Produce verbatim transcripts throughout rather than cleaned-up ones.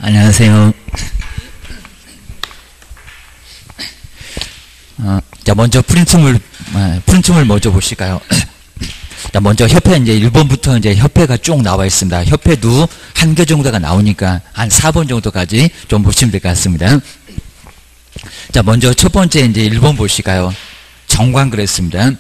안녕하세요. 어, 자, 먼저 프린트물, 어, 프린트물 먼저 보실까요? 자, 먼저 협회 이제 일 번부터 이제 협회가 쭉 나와 있습니다. 협회도 한 개 정도가 나오니까 한 사 번 정도까지 좀 보시면 될 것 같습니다. 자, 먼저 첫 번째 이제 일 번 보실까요? 정관 그랬습니다.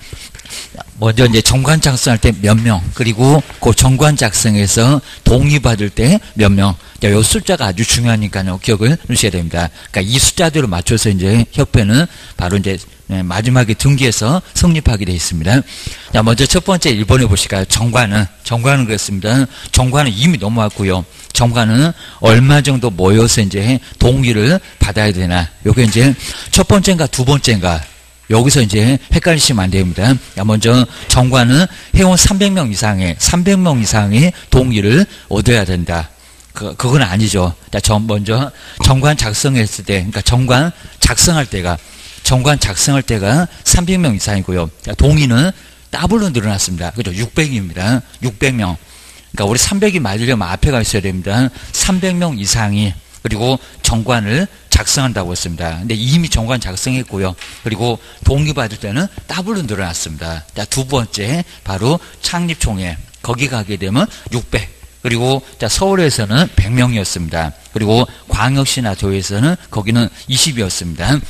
먼저 이제 정관 작성할 때 몇 명, 그리고 그 정관 작성에서 동의받을 때 몇 명. 자, 요 숫자가 아주 중요하니까요. 기억을 해주셔야 됩니다. 그러니까 이 숫자대로 맞춰서 이제 협회는 바로 이제 마지막에 등기해서 성립하게 되어 있습니다. 자, 먼저 첫 번째 일 번에 보실까요? 정관은, 정관은 그렇습니다. 정관은 이미 넘어왔고요. 정관은 얼마 정도 모여서 이제 동의를 받아야 되나. 요게 이제 첫 번째인가 두 번째인가. 여기서 이제 헷갈리시면 안 됩니다. 먼저 정관은 회원 삼백 명 이상의 삼백 명 이상의 동의를 얻어야 된다. 그 그건 아니죠. 자, 먼저 정관 작성했을 때, 그러니까 정관 작성할 때가 정관 작성할 때가 삼백 명 이상이고요. 동의는 더블로 늘어났습니다. 그죠? 육백입니다. 육백 명. 그러니까 우리 삼백이 맞으려면 앞에가 있어야 됩니다. 삼백 명 이상이 그리고 정관을 작성한다고 했습니다. 근데 이미 정관 작성했고요. 그리고 동의받을 때는 더블로 늘어났습니다. 자, 두 번째 바로 창립총회. 거기 가게 되면 육백. 그리고 자, 서울에서는 백 명이었습니다. 그리고 광역시나 도에서는 거기는 이십이었습니다.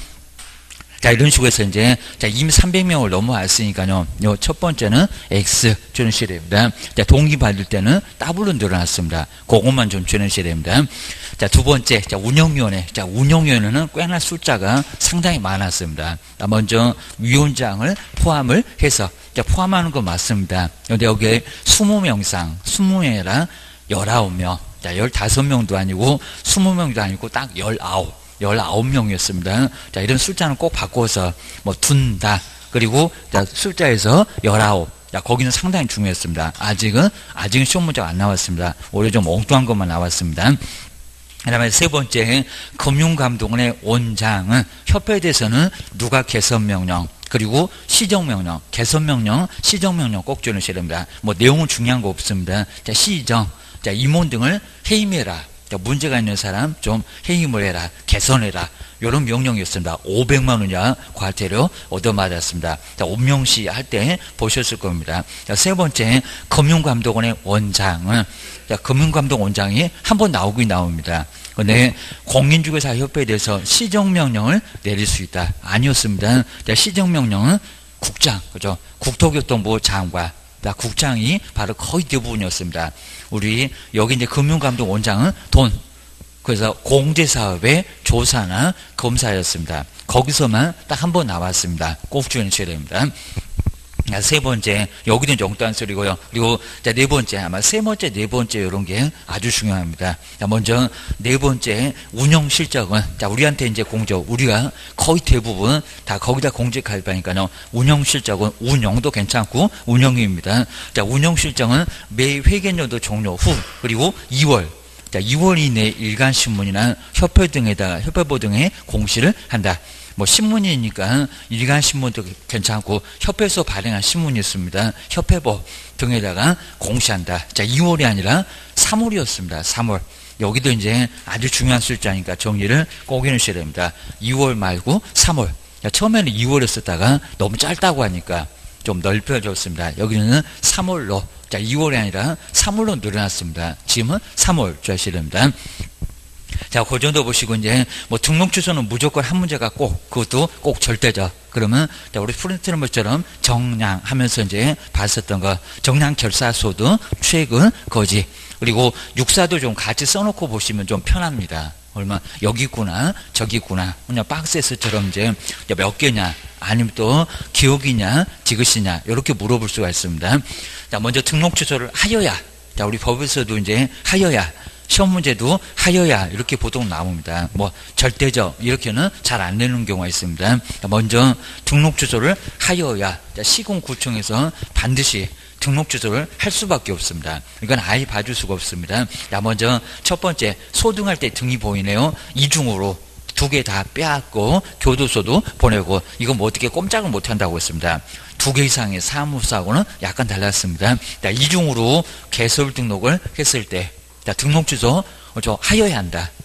자, 이런 식으로 해서 이제, 자, 이미 삼백 명을 넘어왔으니까요. 요 첫 번째는 X 주셔야 됩니다. 자, 동의받을 때는 더블로 늘어났습니다. 그것만 좀 주셔야 됩니다. 자, 두 번째, 자, 운영위원회. 자, 운영위원회는 꽤나 숫자가 상당히 많았습니다. 자, 먼저 위원장을 포함을 해서, 자, 포함하는 거 맞습니다. 근데 여기에 이십 명 이상, 이십 명이라 열아홉 명. 자, 열다섯 명도 아니고, 이십 명도 아니고, 딱 열아홉. 열아홉 명이었습니다. 자, 이런 숫자는 꼭 바꿔서, 뭐, 둔다. 그리고, 자, 숫자에서 열아홉. 자, 거기는 상당히 중요했습니다. 아직은, 아직은 시험 문제가 안 나왔습니다. 오히려 좀 엉뚱한 것만 나왔습니다. 그 다음에 세 번째, 금융감독원의 원장은, 협회에 대해서는 누가 개선명령, 그리고 시정명령, 개선명령, 시정명령 꼭 주셔야 됩니다. 뭐, 내용은 중요한 거 없습니다. 자, 시정. 자, 임원 등을 해임해라. 문제가 있는 사람 좀 해임을 해라, 개선해라, 이런 명령이었습니다. 오백만 원 이하 과태료 얻어맞았습니다. 자, 옥명시 할 때 보셨을 겁니다. 자, 세 번째, 금융감독원의 원장은, 자, 금융감독 원장이 한 번 나오긴 나옵니다. 근데 공인중개사협회에 대해서 시정명령을 내릴 수 있다. 아니었습니다. 자, 시정명령은 국장, 그죠? 국토교통부 장관. 자, 국장이 바로 거의 대부분이었습니다. 우리 여기 이제 금융감독 원장은 돈, 그래서 공제사업의 조사나 검사였습니다. 거기서만 딱 한 번 나왔습니다. 꼭 주의하셔야 됩니다. 세 번째, 여기는 영단 소리고요. 그리고 자, 네 번째, 아마 세 번째, 네 번째 이런 게 아주 중요합니다. 자, 먼저 네 번째 운영 실적은, 자, 우리한테 이제 공적, 우리가 거의 대부분 다 거기다 공직할 바니까요. 운영 실적은 운영도 괜찮고 운영입니다. 자, 운영 실적은 매 회계연도 종료 후 그리고 이월. 자, 이월 이내 일간신문이나 협회 등에다가 협회보 등에 공시를 한다. 뭐 신문이니까 일간신문도 괜찮고 협회에서 발행한 신문이 있습니다. 협회보 등에다가 공시한다. 자, 이월이 아니라 삼월이었습니다. 삼월. 여기도 이제 아주 중요한 숫자니까 정리를 꼭 해놓으셔야 됩니다. 이월 말고 삼월. 자, 처음에는 이월이었었다가 너무 짧다고 하니까 좀 넓혀졌습니다. 여기는 삼월로. 자, 이월이 아니라 삼월로 늘어났습니다. 지금은 삼월 주셔야 됩니다. 자, 그 정도 보시고, 이제, 뭐, 등록 주소는 무조건 한 문제가 꼭, 그것도 꼭 절대죠. 그러면, 자, 우리 프린트넘버처럼 정량 하면서 이제 봤었던 거, 정량 결사소득, 최근, 거지. 그리고 육사도 좀 같이 써놓고 보시면 좀 편합니다. 얼마, 여기 있구나, 저기 있구나. 그냥 박스에서처럼 이제 몇 개냐, 아니면 또 기억이냐, 지그시냐, 이렇게 물어볼 수가 있습니다. 자, 먼저 등록 주소를 하여야. 자, 우리 법에서도 이제 하여야. 시험 문제도 하여야 이렇게 보통 나옵니다. 뭐 절대적 이렇게는 잘 안 내는 경우가 있습니다. 먼저 등록 주소를 하여야 시군구청에서 반드시 등록 주소를 할 수밖에 없습니다. 이건 아예 봐줄 수가 없습니다. 자, 먼저 첫 번째 소등할 때 등이 보이네요. 이중으로 두 개 다 빼앗고 교도소도 보내고 이건 뭐 어떻게 꼼짝을 못한다고 했습니다. 두 개 이상의 사무소하고는 약간 달랐습니다. 자, 이중으로 개설 등록을 했을 때 자, 등록 주소 저 하여야 한다.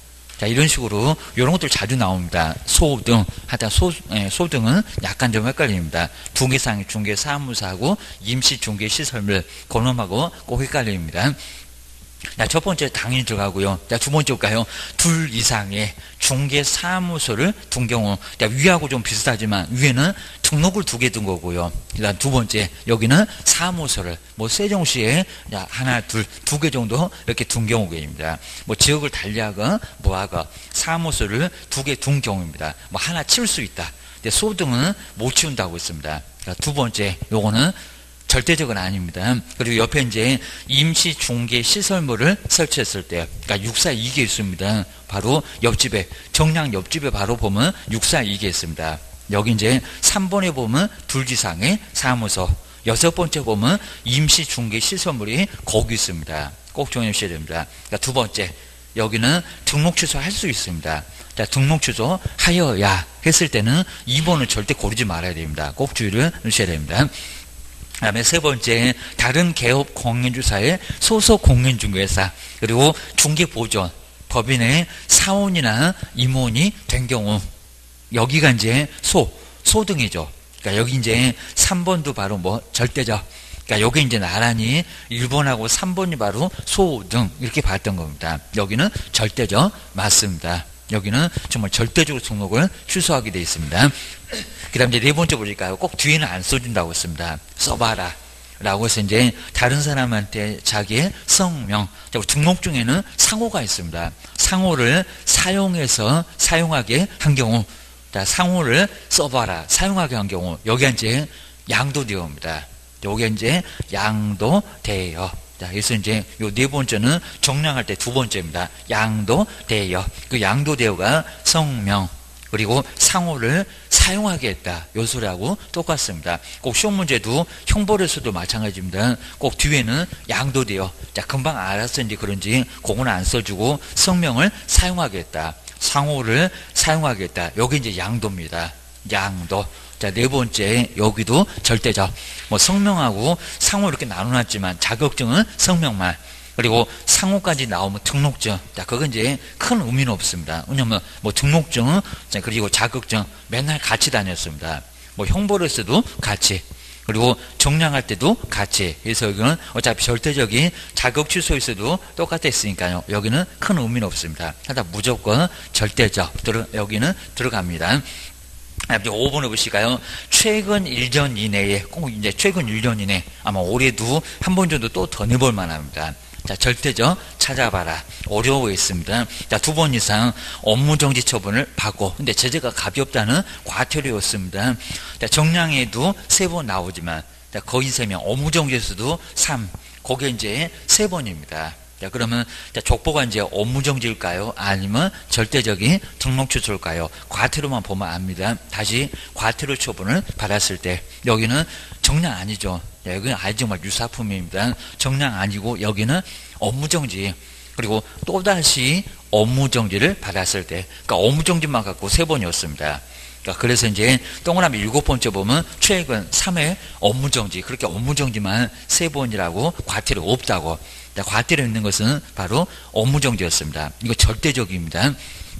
자, 이런 식으로 이런 것들 자주 나옵니다. 소등 하다 소 예, 소등은 약간 좀 헷갈립니다. 중개상의 중개 사무소하고 임시 중개 시설물 그놈하고 꼭 헷갈립니다. 자, 첫 번째 당연히 들어가고요. 자, 두 번째 볼까요? 둘 이상의 중개 사무소를 둔 경우, 자, 위하고 좀 비슷하지만 위에는 등록을 두 개 둔 거고요. 그다음 두 번째 여기는 사무소를 뭐 세종시에 자, 하나, 둘, 두 개 정도 이렇게 둔 경우입니다. 뭐 지역을 달리하가 뭐하가 사무소를 두 개 둔 경우입니다. 뭐 하나 치울 수 있다. 근데 소등은 못 치운다고 했습니다. 자, 두 번째 요거는 절대적은 아닙니다. 그리고 옆에 이제 임시 중개 시설물을 설치했을 때, 그러니까 육사이 개 있습니다. 바로 옆집에, 정량 옆집에 바로 보면 육사이 개 있습니다. 여기 이제 삼 번에 보면 둘 이상의 사무소, 여섯 번째 보면 임시 중개 시설물이 거기 있습니다. 꼭 정해 주셔야 됩니다. 그러니까 두 번째, 여기는 등록 취소할 수 있습니다. 자, 등록 취소 하여야 했을 때는 이 번은 절대 고르지 말아야 됩니다. 꼭 주의를 주셔야 됩니다. 그 다음에 세 번째, 다른 개업 공인주사의 소속 공인중개사, 그리고 중개보전, 법인의 사원이나 임원이 된 경우, 여기가 이제 소, 소등이죠. 그러니까 여기 이제 삼 번도 바로 뭐 절대적. 그러니까 여기 이제 나란히 일 번하고 삼 번이 바로 소등, 이렇게 봤던 겁니다. 여기는 절대적 맞습니다. 여기는 정말 절대적으로 등록을 취소하게 되어 있습니다. 그 다음 이제 네 번째 보실까요? 꼭 뒤에는 안 써준다고 했습니다. 써봐라. 라고 해서 이제 다른 사람한테 자기의 성명, 등록 중에는 상호가 있습니다. 상호를 사용해서 사용하게 한 경우, 자, 상호를 써봐라. 사용하게 한 경우, 여기 이제 양도되어입니다. 여기 이제 양도되어. 자, 그래서 이제 요 네 번째는 정량할 때 두 번째입니다. 양도되어. 그 양도되어가 성명, 그리고 상호를 사용하게 했다. 요 소리하고 똑같습니다. 꼭 시험 문제도 형벌에서도 마찬가지입니다. 꼭 뒤에는 양도되어. 자, 금방 알았는지 그런지 그거는 안 써주고 성명을 사용하게 했다. 상호를 사용하게 했다. 여기 이제 양도입니다. 양도. 자, 네 번째, 여기도 절대적. 뭐 성명하고 상호 이렇게 나눠놨지만 자격증은 성명만. 그리고 상호까지 나오면 등록증. 자, 그건 이제 큰 의미는 없습니다. 왜냐면 뭐 등록증, 그리고 자격증 맨날 같이 다녔습니다. 뭐 형벌에서도 같이. 그리고 정량할 때도 같이. 그래서 여기는 어차피 절대적인 자격 취소에서도 똑같았으니까요. 여기는 큰 의미는 없습니다. 하다 무조건 절대적. 들어, 여기는 들어갑니다. 오 번에 보실까요? 최근 일 년 이내에, 꼭 이제 최근 일 년 이내, 아마 올해도 한 번 정도 또 더 내볼 만합니다. 자, 절대적 찾아봐라. 어려워했습니다. 자, 두 번 이상 업무정지 처분을 받고, 근데 제재가 가볍다는 과태료였습니다. 자, 정량에도 세 번 나오지만, 자, 거의 세 명, 업무정지에서도 삼, 거기에 이제 세 번입니다. 자, 그러면 자, 족보가 이제 업무정지일까요? 아니면 절대적인 등록 취소일까요? 과태료만 보면 압니다. 다시 과태료 처분을 받았을 때 여기는 정량 아니죠. 자, 여기는 아주 정말 유사품입니다. 정량 아니고 여기는 업무정지. 그리고 또다시 업무정지를 받았을 때, 그러니까 업무정지만 갖고 세 번이었습니다. 그러니까 그래서 이제 동그라미 일곱 번째 보면 최근 삼 회 업무정지, 그렇게 업무정지만 세 번이라고 과태료 없다고. 자, 과태료 있는 것은 바로 업무정지였습니다. 이거 절대적입니다.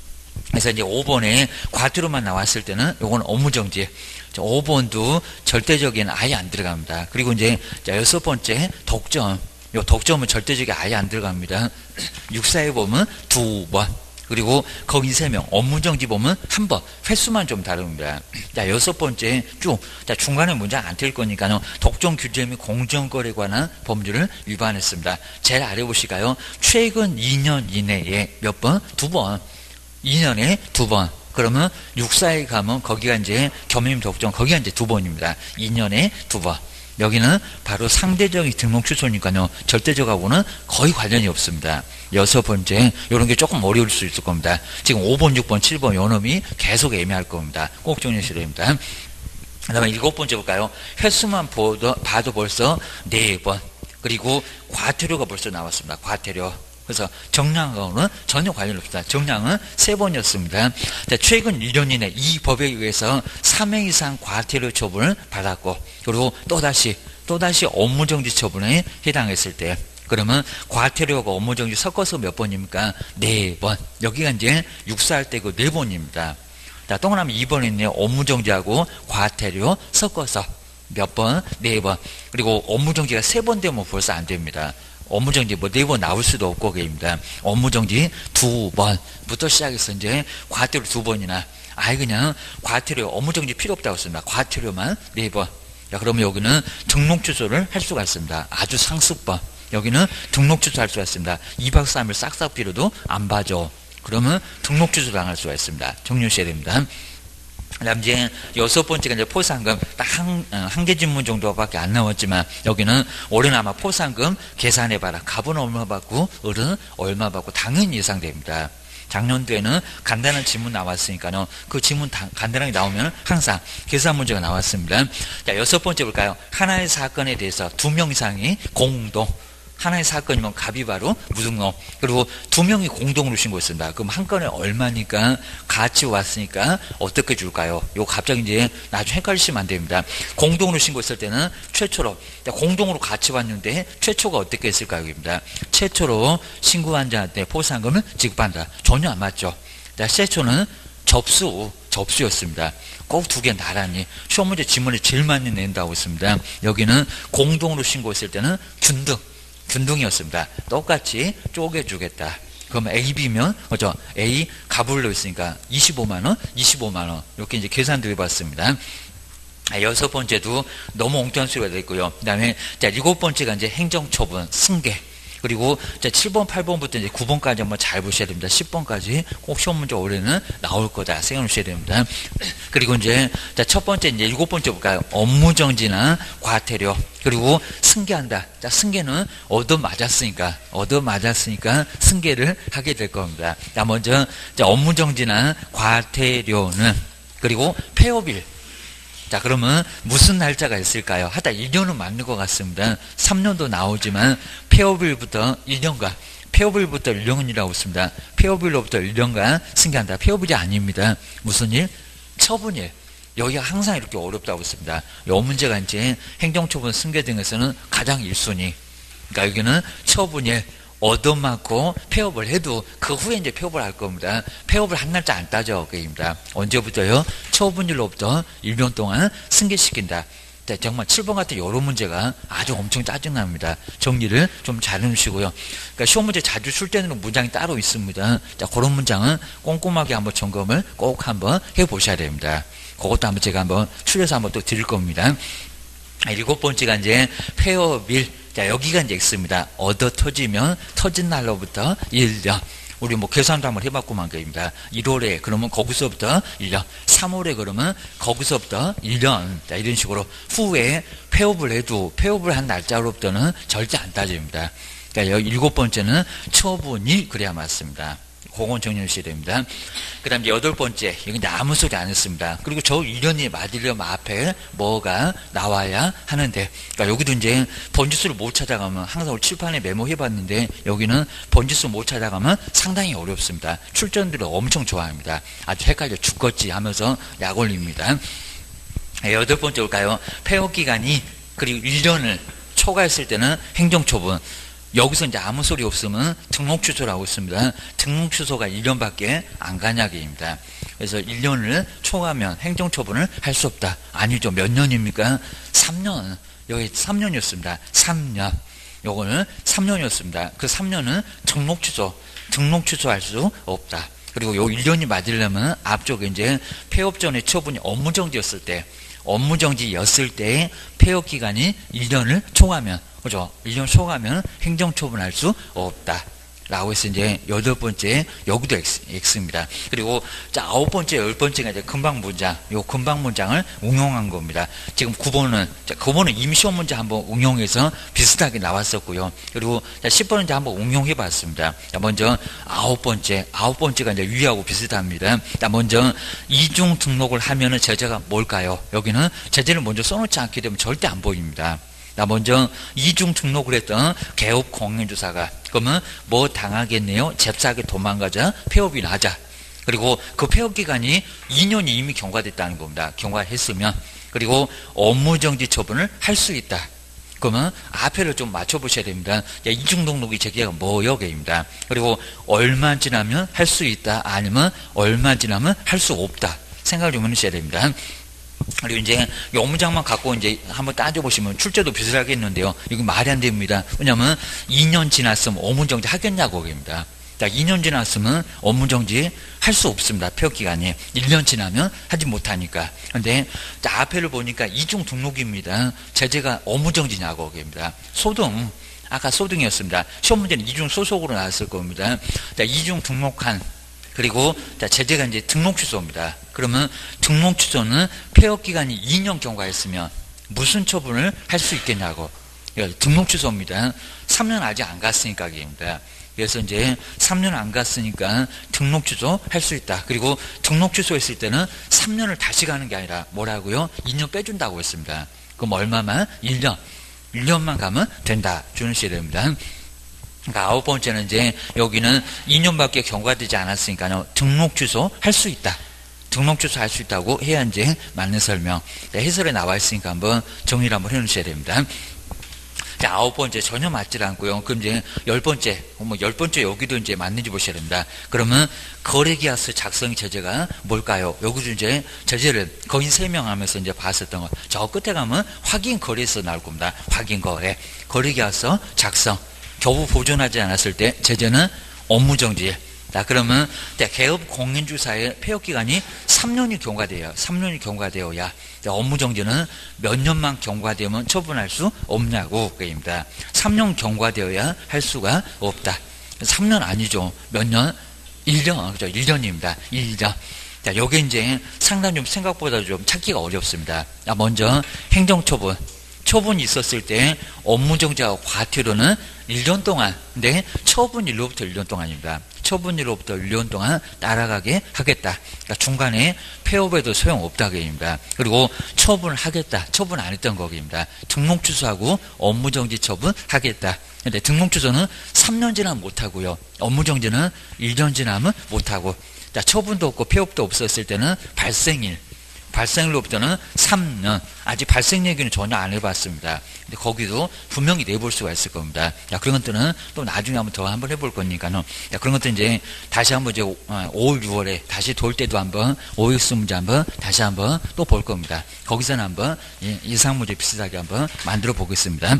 그래서 이제 오 번에 과태료만 나왔을 때는 요건 업무정지. 오 번도 절대적인 아예 안 들어갑니다. 그리고 이제 자, 여섯 번째 독점. 요 독점은 절대적이 아예 안 들어갑니다. 육사에 보면 두 번. 그리고 거기 세 명, 업무정지 보면 한 번, 횟수만 좀 다릅니다. 자, 여섯 번째 쭉, 자, 중간에 문장 안 틀릴 거니까요. 독점 규제 및 공정거래에 관한 법률을 위반했습니다. 제일 아래 보실까요? 최근 이 년 이내에 몇 번? 두 번. 이 년에 두 번. 그러면 육사에 가면 거기가 이제 겸임 독점, 거기가 이제 두 번입니다. 이 년에 두 번. 여기는 바로 상대적인 등록 취소니까요. 절대적하고는 거의 관련이 없습니다. 여섯 번째, 이런 게 조금 어려울 수 있을 겁니다. 지금 오 번, 육 번, 칠 번 요놈이 계속 애매할 겁니다. 꼭 정리하셔야 됩니다. 그 다음에 일곱 번째 볼까요? 횟수만 봐도, 봐도 벌써 네 번. 그리고 과태료가 벌써 나왔습니다. 과태료. 그래서 정량하고는 전혀 관련이 없습니다. 정량은 세 번이었습니다. 최근 일 년 이내 이 법에 의해서 삼 회 이상 과태료 처분을 받았고, 그리고 또다시, 또다시 업무정지 처분에 해당했을 때, 그러면 과태료가 업무정지 섞어서 몇 번입니까? 네 번. 여기가 이제 육사할 때고 네 번입니다. 자, 동그라미 이 번에 있네요. 업무정지하고 과태료 섞어서 몇 번? 네 번. 그리고 업무정지가 세 번 되면 벌써 안 됩니다. 업무정지 뭐 네 번 나올 수도 없고 그입니다. 업무정지 두 번부터 시작해서 이제 과태료 두 번이나 아예 그냥 과태료 업무정지 필요 없다고 했습니다. 과태료만 네 번. 자, 그러면 여기는 등록 취소를 할 수가 있습니다. 아주 상습범. 여기는 등록 취소할 수가 있습니다. 이 박 삼 일 싹싹 필요도 안 봐줘. 그러면 등록 취소 당할 수가 있습니다. 정리하셔야 됩니다. 그다음 이제 여섯 번째가 이제 포상금 딱 한 한 개 질문 정도밖에 안 나왔지만 여기는 올해는 아마 포상금 계산해봐라. 갑은 얼마 받고 을은 얼마 받고 당연히 예상됩니다. 작년도에는 간단한 지문 나왔으니까요. 그 지문 다, 간단하게 나오면 항상 계산 문제가 나왔습니다. 자, 여섯 번째 볼까요? 하나의 사건에 대해서 두 명 이상이 공동. 하나의 사건이면 갑이 바로 무등록. 그리고 두 명이 공동으로 신고했습니다. 그럼 한 건에 얼마니까 같이 왔으니까 어떻게 줄까요? 요 갑자기 이제 나중에 헷갈리시면 안 됩니다. 공동으로 신고했을 때는 최초로 공동으로 같이 왔는데 최초가 어떻게 했을까요? 입니다. 최초로 신고한 자한테 포상금을 지급한다. 전혀 안 맞죠. 자, 최초는 접수 접수였습니다. 꼭 두 개 나란히 시험 문제 지문에 제일 많이 낸다고 했습니다. 여기는 공동으로 신고했을 때는 균등 균등이었습니다. 똑같이 쪼개주겠다. 그럼 A, B면, 그죠? A 갑을로 있으니까 이십오만 원, 이십오만 원. 이렇게 이제 계산도 해봤습니다. 아, 여섯 번째도 너무 엉뚱한 수가 됐고요. 그 다음에, 자, 일곱 번째가 이제 행정처분, 승계. 그리고 자, 칠 번, 팔 번부터 이제 구 번까지 한번 잘 보셔야 됩니다. 십 번까지 꼭 시험 문제 올해는 나올 거다. 생각하셔야 됩니다. 그리고 이제, 자, 첫 번째, 이제 일곱 번째 볼까요? 업무정지나 과태료. 그리고 승계한다. 자, 승계는 얻어맞았으니까, 얻어맞았으니까 승계를 하게 될 겁니다. 자, 먼저, 자, 업무정지나 과태료는, 그리고 폐업일. 자, 그러면 무슨 날짜가 있을까요? 하다 일 년은 맞는 것 같습니다. 삼 년도 나오지만 폐업일부터 일 년간, 폐업일부터 일 년이라고 했습니다. 폐업일로부터 일 년간 승계한다. 폐업일이 아닙니다. 무슨 일? 처분일. 여기가 항상 이렇게 어렵다고 했습니다. 이 문제가 이제 행정처분 승계 등에서는 가장 일 순위. 그러니까 여기는 처분일. 얻어맞고 폐업을 해도 그 후에 이제 폐업을 할 겁니다. 폐업을 한 날짜 안 따져. 그입니다. 언제부터요? 처분일로부터 일 년 동안 승계시킨다. 네, 정말 칠 번 같은 이런 문제가 아주 엄청 짜증납니다. 정리를 좀 잘 해주시고요. 그러니까 시험 문제 자주 출 때는 문장이 따로 있습니다. 자, 그런 문장은 꼼꼼하게 한번 점검을 꼭 한번 해보셔야 됩니다. 그것도 한번 제가 한번 추려서 한번 또 드릴 겁니다. 일곱 번째가 이제 폐업일. 자, 여기가 이제 X입니다. 얻어 터지면 터진 날로부터 일 년. 우리 뭐 계산도 한번 해봤구만 거입니다. 일월에 그러면 거기서부터 일 년. 삼월에 그러면 거기서부터 일 년. 자, 이런 식으로 후에 폐업을 해도 폐업을 한 날짜로부터는 절대 안 따집니다. 그러니까 여기 일곱 번째는 처분일 그래야 맞습니다. 그건 정리하셔야 됩니다. 그 다음 이제 여덟 번째, 여기 이제 아무 소리 안 했습니다. 그리고 저 일 년이 맞으려면 앞에 뭐가 나와야 하는데, 그러니까 여기도 이제 번지수를 못 찾아가면, 항상 우리 칠판에 메모해봤는데, 여기는 번지수 못 찾아가면 상당히 어렵습니다. 출전들을 엄청 좋아합니다. 아주 헷갈려 죽겠지 하면서 약 올립니다. 여덟 번째 볼까요? 폐업기간이, 그리고 일 년을 초과했을 때는 행정처분. 여기서 이제 아무 소리 없으면 등록 취소라고 있습니다. 등록 취소가 일 년밖에 안 가냐기입니다. 그래서 일 년을 초과하면 행정처분을 할 수 없다. 아니죠. 몇 년입니까? 삼 년. 여기 삼 년이었습니다. 삼 년. 요거는 삼 년이었습니다. 그 삼 년은 등록 취소, 등록 취소할 수 없다. 그리고 요 일 년이 맞으려면 앞쪽에 이제 폐업 전에 처분이 업무정지였을 때, 업무정지였을 때 폐업 기간이 일 년을 초과하면, 그죠? 일 년 초과하면 행정처분할 수 없다. 라고 해서 이제 여덟 번째, 여기도 X, X입니다. 그리고 자, 아홉 번째, 열 번째가 이제 금방 문장. 요 금방 문장을 응용한 겁니다. 지금 구 번은, 자, 구 번은 이미 시험 문제 한번 응용해서 비슷하게 나왔었고요. 그리고 자, 십 번은 이제 한번 응용해 봤습니다. 자, 먼저 아홉 번째, 아홉 번째가 이제 위하고 비슷합니다. 자, 먼저 이중 등록을 하면은 제재가 뭘까요? 여기는 제재를 먼저 써놓지 않게 되면 절대 안 보입니다. 나 먼저 이중 등록을 했던 개업 공인주사가 그러면 뭐 당하겠네요? 잽싸게 도망가자, 폐업이 나자. 그리고 그 폐업 기간이 이 년이 이미 경과됐다는 겁니다. 경과했으면. 그리고 업무정지 처분을 할 수 있다. 그러면 앞에를 좀 맞춰보셔야 됩니다. 이중 등록이 제기가 뭐요? 입니다. 그리고 얼마 지나면 할 수 있다, 아니면 얼마 지나면 할 수 없다. 생각을 좀 해주셔야 됩니다. 그리고 이제 이 업무장만 갖고 이제 한번 따져보시면 출제도 비슷하겠는데요. 이거 말이 안 됩니다. 왜냐면 이 년 지났으면 업무정지 하겠냐고 입니다. 자, 이 년 지났으면 업무정지 할 수 없습니다. 폐업기간이. 일 년 지나면 하지 못하니까. 근데, 자, 앞에를 보니까 이중 등록입니다. 제재가 업무정지냐고, 입니다. 소등, 아까 소등이었습니다. 시험 문제는 이중 소속으로 나왔을 겁니다. 자, 이중 등록한, 그리고, 자, 제재가 이제 등록 취소입니다. 그러면 등록 취소는 폐업기간이 이 년 경과했으면 무슨 처분을 할 수 있겠냐고. 등록 취소입니다. 삼 년 아직 안 갔으니까, 입니다. 그래서 이제 삼 년 안 갔으니까 등록 취소 할 수 있다. 그리고 등록 취소했을 때는 삼 년을 다시 가는 게 아니라 뭐라고요? 이 년 빼준다고 했습니다. 그럼 얼마만? 일 년. 일 년만 가면 된다. 주시해야 됩니다. 그러니까 아홉 번째는 이제 여기는 이 년밖에 경과되지 않았으니까요. 등록 취소 할 수 있다. 등록 취소 할 수 있다고 해야 이제 맞는 설명. 해설에 나와 있으니까 한번 정리를 한번 해 놓으셔야 됩니다. 자, 아홉 번째 전혀 맞질 않고요. 그럼 이제 열 번째, 뭐 열 번째 여기도 이제 맞는지 보셔야 됩니다. 그러면 거래계약서 작성의 제재가 뭘까요? 여기도 이제 제재를 거의 설명하면서 이제 봤었던 거. 저 끝에 가면 확인 거래서 나올 겁니다. 확인 거래, 거래계약서 작성, 겨우 보존하지 않았을 때 제재는 업무정지. 자, 그러면 개업 공인주사의 폐업기간이 삼 년이 경과돼요. 삼 년이 경과되어야 업무정지는 몇 년만 경과되면 처분할 수 없냐고 그입니다. 삼 년 경과되어야 할 수가 없다. 삼 년 아니죠. 몇 년? 일 년. 그죠? 일 년입니다. 일 년. 자, 요게 이제 상당히 좀 생각보다 좀 찾기가 어렵습니다. 자, 먼저 행정처분. 처분이 있었을 때 업무정지와 과태료는 일 년 동안, 근데 처분일로부터 일 년 동안입니다. 처분일로부터 일 년 동안 따라가게 하겠다. 그러니까 중간에 폐업에도 소용없다고 입니다. 그리고 처분을 하겠다. 처분 안 했던 거기입니다. 등록 취소하고 업무정지 처분하겠다. 근데 등록 취소는 삼 년 지나면 못하고요. 업무정지는 일 년 지나면 못하고. 자, 처분도 없고 폐업도 없었을 때는 발생일. 발생일로부터는 삼 년. 아직 발생 얘기는 전혀 안 해봤습니다. 근데 거기도 분명히 내볼 수가 있을 겁니다. 야, 그런 것들은 또 나중에 한번 더 한번 해볼 거니까요. 야, 그런 것들 이제 다시 한번 이제 오월, 유월에 다시 돌 때도 한번 오엑스 문제 한번 다시 한번 또 볼 겁니다. 거기서는 한번 이상 문제 비슷하게 한번 만들어 보겠습니다.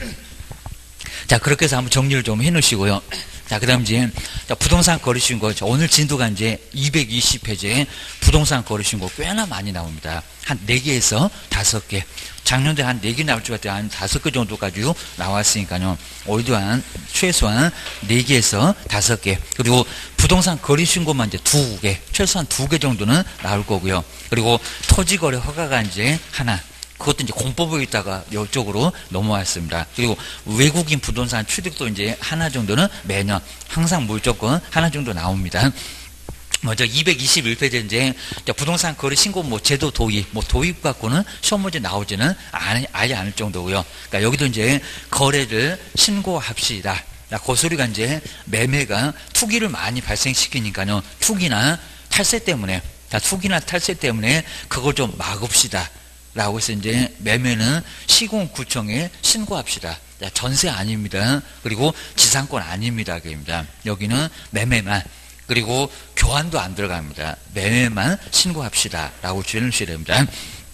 자, 그렇게 해서 한번 정리를 좀 해 놓으시고요. 자, 그 다음 이제, 부동산 거래신고, 오늘 진도가 이제 이백이십 페이지에 부동산 거래신고 꽤나 많이 나옵니다. 한 네 개에서 다섯 개. 작년에 한 네 개 나올 것 같아요. 한 다섯 개 정도까지 나왔으니까요. 올해도 한, 최소한 네 개에서 다섯 개. 그리고 부동산 거래신고만 이제 두 개. 최소한 두 개 정도는 나올 거고요. 그리고 토지거래 허가가 이제 하나. 그것도 이제 공법에 있다가 이쪽으로 넘어왔습니다. 그리고 외국인 부동산 취득도 이제 하나 정도는 매년 항상 무조건 하나 정도 나옵니다. 먼저 이백이십일 페이지에 이제 부동산 거래 신고 뭐 제도 도입, 뭐 도입 갖고는 시험 문제 나오지는 아예 않을 정도고요. 그러니까 여기도 이제 거래를 신고합시다. 그 소리가 이제 매매가 투기를 많이 발생시키니까요. 투기나 탈세 때문에, 투기나 탈세 때문에 그걸 좀 막읍시다. 라고 해서 이제 매매는 시공구청에 신고합시다. 전세 아닙니다. 그리고 지상권 아닙니다. 그입니다. 여기는 매매만, 그리고 교환도 안 들어갑니다. 매매만 신고합시다. 라고 주의를 주셔야 됩니다.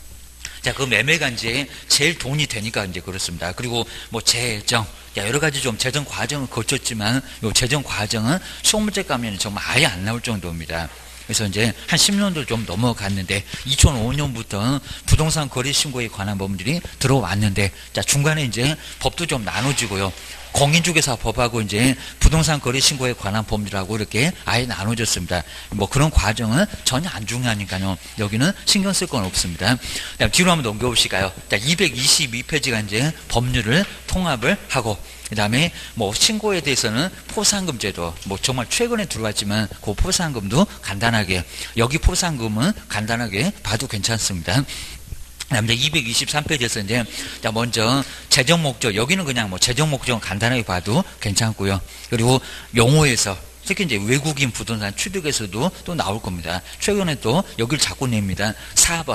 자, 그 매매가 이제 제일 돈이 되니까 이제 그렇습니다. 그리고 뭐 재정, 여러 가지 좀 재정 과정을 거쳤지만, 요 재정 과정은 시험 문제 가면 정말 아예 안 나올 정도입니다. 그래서 이제 한 십 년도 좀 넘어갔는데 이천오 년부터 부동산 거래 신고에 관한 법률이 들어왔는데, 자, 중간에 이제 법도 좀 나눠지고요. 공인중개사 법하고 이제 부동산 거래 신고에 관한 법률하고 이렇게 아예 나눠졌습니다. 뭐 그런 과정은 전혀 안 중요하니까요. 여기는 신경 쓸 건 없습니다. 자, 뒤로 한번 넘겨보실까요? 자, 이백이십이 페이지가 이제 법률을 통합을 하고, 그 다음에 뭐 신고에 대해서는 포상금 제도, 뭐 정말 최근에 들어왔지만 그 포상금도 간단하게, 여기 포상금은 간단하게 봐도 괜찮습니다. 그다음에 이백이십삼 페이지에서 이제 먼저 재정 목적, 여기는 그냥 뭐 재정 목적 간단하게 봐도 괜찮고요. 그리고 용어에서 특히 이제 외국인 부동산 취득에서도 또 나올 겁니다. 최근에 또 여기를 자꾸 냅니다. 사 번.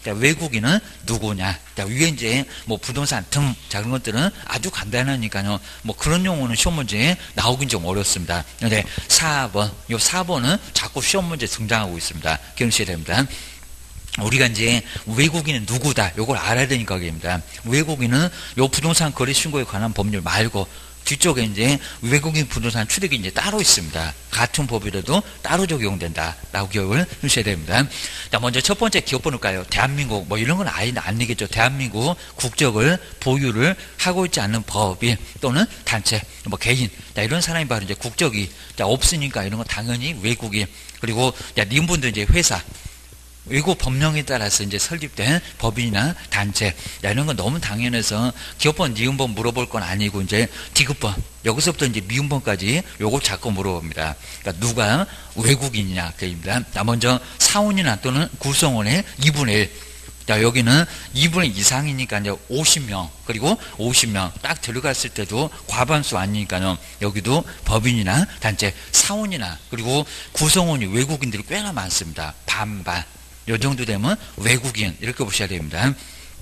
자, 외국인은 누구냐? 자, 위에 이제 뭐 부동산 등 자, 그런 것들은 아주 간단하니까요. 뭐 그런 용어는 시험 문제에 나오긴 좀 어렵습니다. 근데 사 번, 요 사 번은 자꾸 시험 문제 등장하고 있습니다. 기억하셔야 됩니다. 우리가 이제 외국인은 누구다 요걸 알아야 되니까 그입니다. 외국인은 요 부동산 거래 신고에 관한 법률 말고 뒤쪽에 이제 외국인 부동산 취득이 이제 따로 있습니다. 같은 법이라도 따로 적용된다 라고 기억을 하셔야 됩니다. 자, 먼저 첫 번째 기업번호일까요? 대한민국 뭐 이런 건 아예 아니겠죠. 대한민국 국적을 보유를 하고 있지 않는 법인 또는 단체 뭐 개인 자, 이런 사람이 바로 이제 국적이 자, 없으니까 이런 건 당연히 외국인. 그리고 자, 님분도 이제 회사 외국 법령에 따라서 이제 설립된 법인이나 단체 이런 건 너무 당연해서 기업번, 니은번 물어볼 건 아니고 이제 디귿번 여기서부터 이제 미음번까지 요거 자꾸 물어봅니다. 그러니까 누가 외국인이냐 그입니다. 자, 먼저 사원이나 또는 구성원의 이분의 일. 자, 여기는 이분의 이상이니까 이제 오십 명 그리고 오십 명 딱 들어갔을 때도 과반수 아니니까요. 여기도 법인이나 단체 사원이나 그리고 구성원이 외국인들이 꽤나 많습니다. 반반. 요 정도 되면 외국인 이렇게 보셔야 됩니다.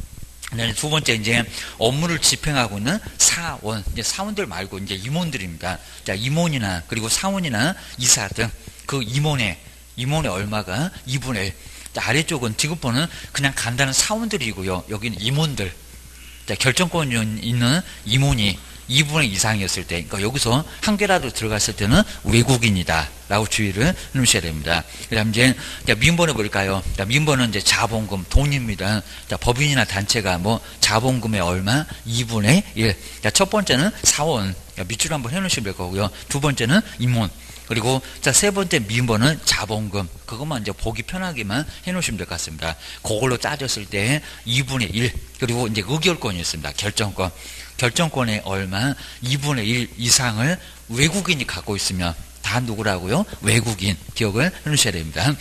두 번째 이제 업무를 집행하고 있는 사원 이제 사원들 말고 이제 임원들입니다. 자, 임원이나 그리고 사원이나 이사 등 그 임원의 임원의 얼마가 이분의 일. 자, 아래쪽은 디귿번은 그냥 간단한 사원들이고요. 여기는 임원들. 자, 결정권 있는 임원이 이분의 이상이었을 때, 그러니까 여기서 한 개라도 들어갔을 때는 외국인이다 라고 주의를 해놓으셔야 됩니다. 그 다음 이제 민번을 볼까요? 자, 민번은 이제 자본금, 돈입니다. 자, 법인이나 단체가 뭐 자본금의 얼마? 이분의 일. 자, 첫 번째는 사원. 밑줄 한번 해놓으시면 될 거고요. 두 번째는 임원. 그리고 자, 세 번째 민번은 자본금. 그것만 이제 보기 편하게만 해놓으시면 될 것 같습니다. 그걸로 따졌을 때 이분의 일. 그리고 이제 의결권이 있습니다. 결정권. 결정권의 얼마? 이분의 일 이상을 외국인이 갖고 있으면 다 누구라고요? 외국인. 기억을 해놓으셔야 됩니다.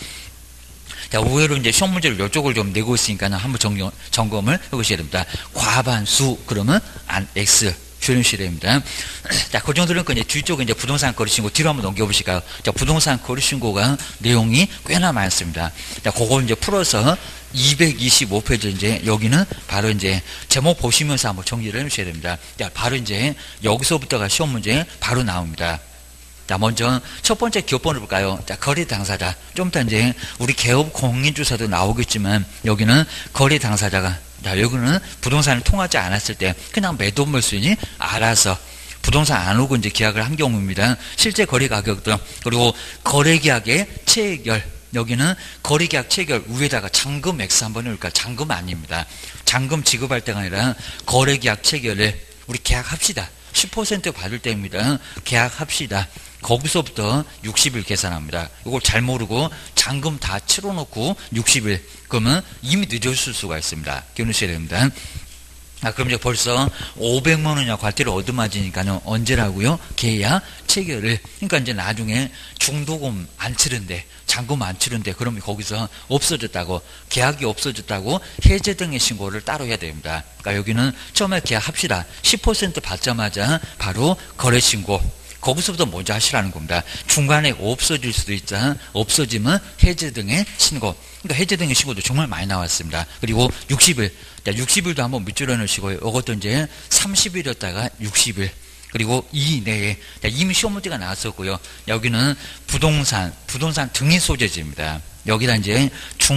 자, 의외로 이제 시험 문제를 이쪽을 좀 내고 있으니까 한번 점검, 점검을 해보셔야 됩니다. 과반수, 그러면 안, X. 주의하셔야 됩니다. 자, 그 정도는 이제 뒤쪽에 이제 부동산 거래 신고 뒤로 한번 넘겨보실까요? 자, 부동산 거래 신고가 내용이 꽤나 많습니다. 자, 그걸 이제 풀어서 이백이십오 페이지 이제 여기는 바로 이제 제목 보시면서 한번 정리를 해주셔야 됩니다. 자, 바로 이제 여기서부터가 시험 문제 바로 나옵니다. 자, 먼저 첫 번째 기업번호 볼까요? 자, 거래 당사자. 좀 이따 이제 우리 개업 공인주사도 나오겠지만 여기는 거래 당사자가 자, 여기는 부동산을 통하지 않았을 때 그냥 매도물순이 알아서 부동산 안 오고 이제 계약을 한 경우입니다. 실제 거래 가격도 그리고 거래계약의 체결 여기는 거래계약 체결 위에다가 잔금 X 한번 넣을까? 잔금 아닙니다. 잔금 지급할 때가 아니라 거래계약 체결을 우리 계약합시다. 십 퍼센트 받을 때입니다. 계약합시다. 거기서부터 육십 일 계산합니다. 이걸 잘 모르고 잔금 다 치러놓고 육십 일 그러면 이미 늦었을 수가 있습니다. 기억하셔야 됩니다. 아, 그럼 이제 벌써 오백만 원이나 과태료 얻어맞으니까요. 언제라고요? 계약 체결을. 그러니까 이제 나중에 중도금 안 치른데, 잔금 안 치른데, 그러면 거기서 없어졌다고, 계약이 없어졌다고 해제 등의 신고를 따로 해야 됩니다. 그러니까 여기는 처음에 계약합시다. 십 퍼센트 받자마자 바로 거래 신고. 거기서부터 먼저 하시라는 겁니다. 중간에 없어질 수도 있다. 없어지면 해제 등의 신고. 그러니까 해제 등의 신고도 정말 많이 나왔습니다. 그리고 육십 일. 자, 육십 일도 한번 밑줄여 놓으시고요. 이것도 이제 삼십 일이었다가 육십 일. 그리고 이 내에 자, 이미 시험 문제가 나왔었고요. 여기는 부동산, 부동산 등의 소재지입니다. 여기다 이제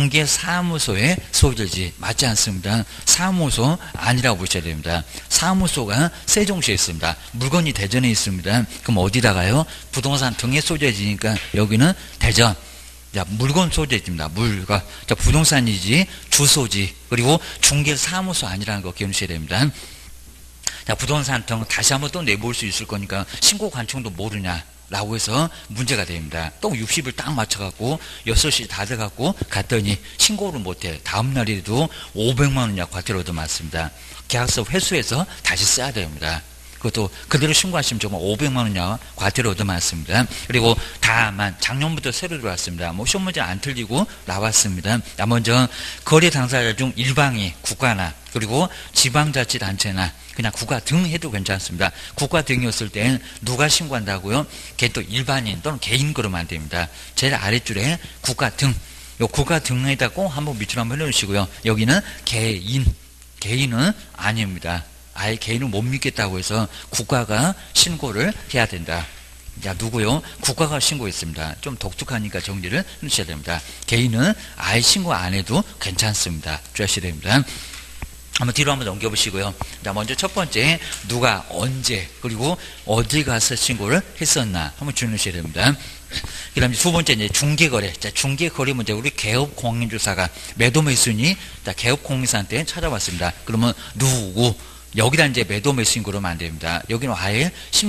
중개사무소의 소재지 맞지 않습니다. 사무소 아니라고 보셔야 됩니다. 사무소가 세종시에 있습니다. 물건이 대전에 있습니다. 그럼 어디다가요? 부동산 등의 소재지니까 여기는 대전. 자, 물건 소재지입니다. 물건. 자, 부동산이지 주소지. 그리고 중개사무소 아니라는 거 기억하셔야 됩니다. 자, 부동산 등 다시 한번 또 내볼 수 있을 거니까 신고 관청도 모르냐 라고 해서 문제가 됩니다. 또 육십 일 딱 맞춰갖고 여섯 시 다 돼갖고 갔더니 신고를 못해. 다음날에도 오백만 원이나 과태료 얻어맞습니다. 계약서 회수해서 다시 써야 됩니다. 그것도 그대로 신고하시면 정말 오백만 원이나 과태료 얻어맞습니다. 그리고 다만 작년부터 새로 들어왔습니다. 뭐 시험 문제 안 틀리고 나왔습니다. 먼저 거래 당사자 중 일방이 국가나 그리고 지방자치단체나 그냥 국가 등 해도 괜찮습니다. 국가 등이었을 땐 누가 신고한다고요? 걔 또 일반인 또는 개인 그러면 안 됩니다. 제일 아랫줄에 국가 등 요 국가 등록에다 꼭 한번 밑으로 한번 해놓으시고요. 여기는 개인, 개인은 아닙니다. 아예 개인을 못 믿겠다고 해서 국가가 신고를 해야 된다. 자, 누구요? 국가가 신고했습니다. 좀 독특하니까 정리를 해주셔야 됩니다. 개인은 아예 신고 안 해도 괜찮습니다. 주의하셔야 됩니다. 한번 뒤로 한번 넘겨보시고요. 자, 먼저 첫 번째, 누가 언제 그리고 어디 가서 신고를 했었나 한번 주의하셔야 됩니다. 그 다음에 두 번째, 이제 중개거래. 자, 중개거래 문제, 우리 개업공인주사가 매도매수인이 개업공인사한테 찾아왔습니다. 그러면 누구? 여기다 이제 매도매수인 그러면 안 됩니다. 여기는 아예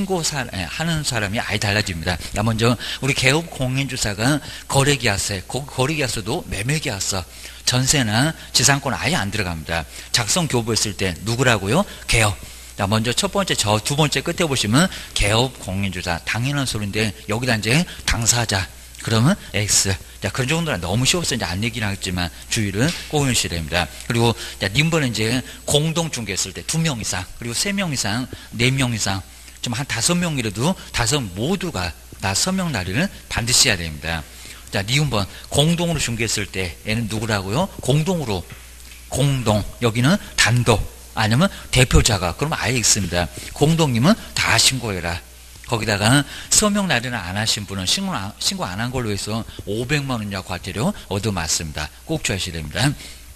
신고하는 사람이 아예 달라집니다. 자, 먼저 우리 개업공인주사가 거래계약서, 거래계약서도 매매계약서, 전세나 지상권 아예 안 들어갑니다. 작성 교부했을 때 누구라고요? 개업. 자, 먼저 첫 번째, 저 두 번째 끝에 보시면 개업공인주사. 당연한 소리인데 여기다 이제 당사자. 그러면 X. 자, 그런 정도는 너무 쉬워서 이제 안 얘기는 하겠지만 주의를 꼭 해주셔야 됩니다. 그리고, 자, 님번은 이제 공동중개했을 때 두 명 이상, 그리고 세 명 이상, 네 명 이상, 좀 한 다섯 명이라도 다섯 모두가 다 서명 날인을 반드시 해야 됩니다. 자, 니은번 공동으로 중개했을 때 얘는 누구라고요? 공동으로. 공동. 여기는 단독. 아니면 대표자가. 그러면 아예 있습니다. 공동님은 다 신고해라. 거기다가 서명 날인을 안 하신 분은 신고, 신고 안 한 걸로 해서 오백만 원 이하 과태료 얻어맞습니다. 꼭 주의하셔야 됩니다.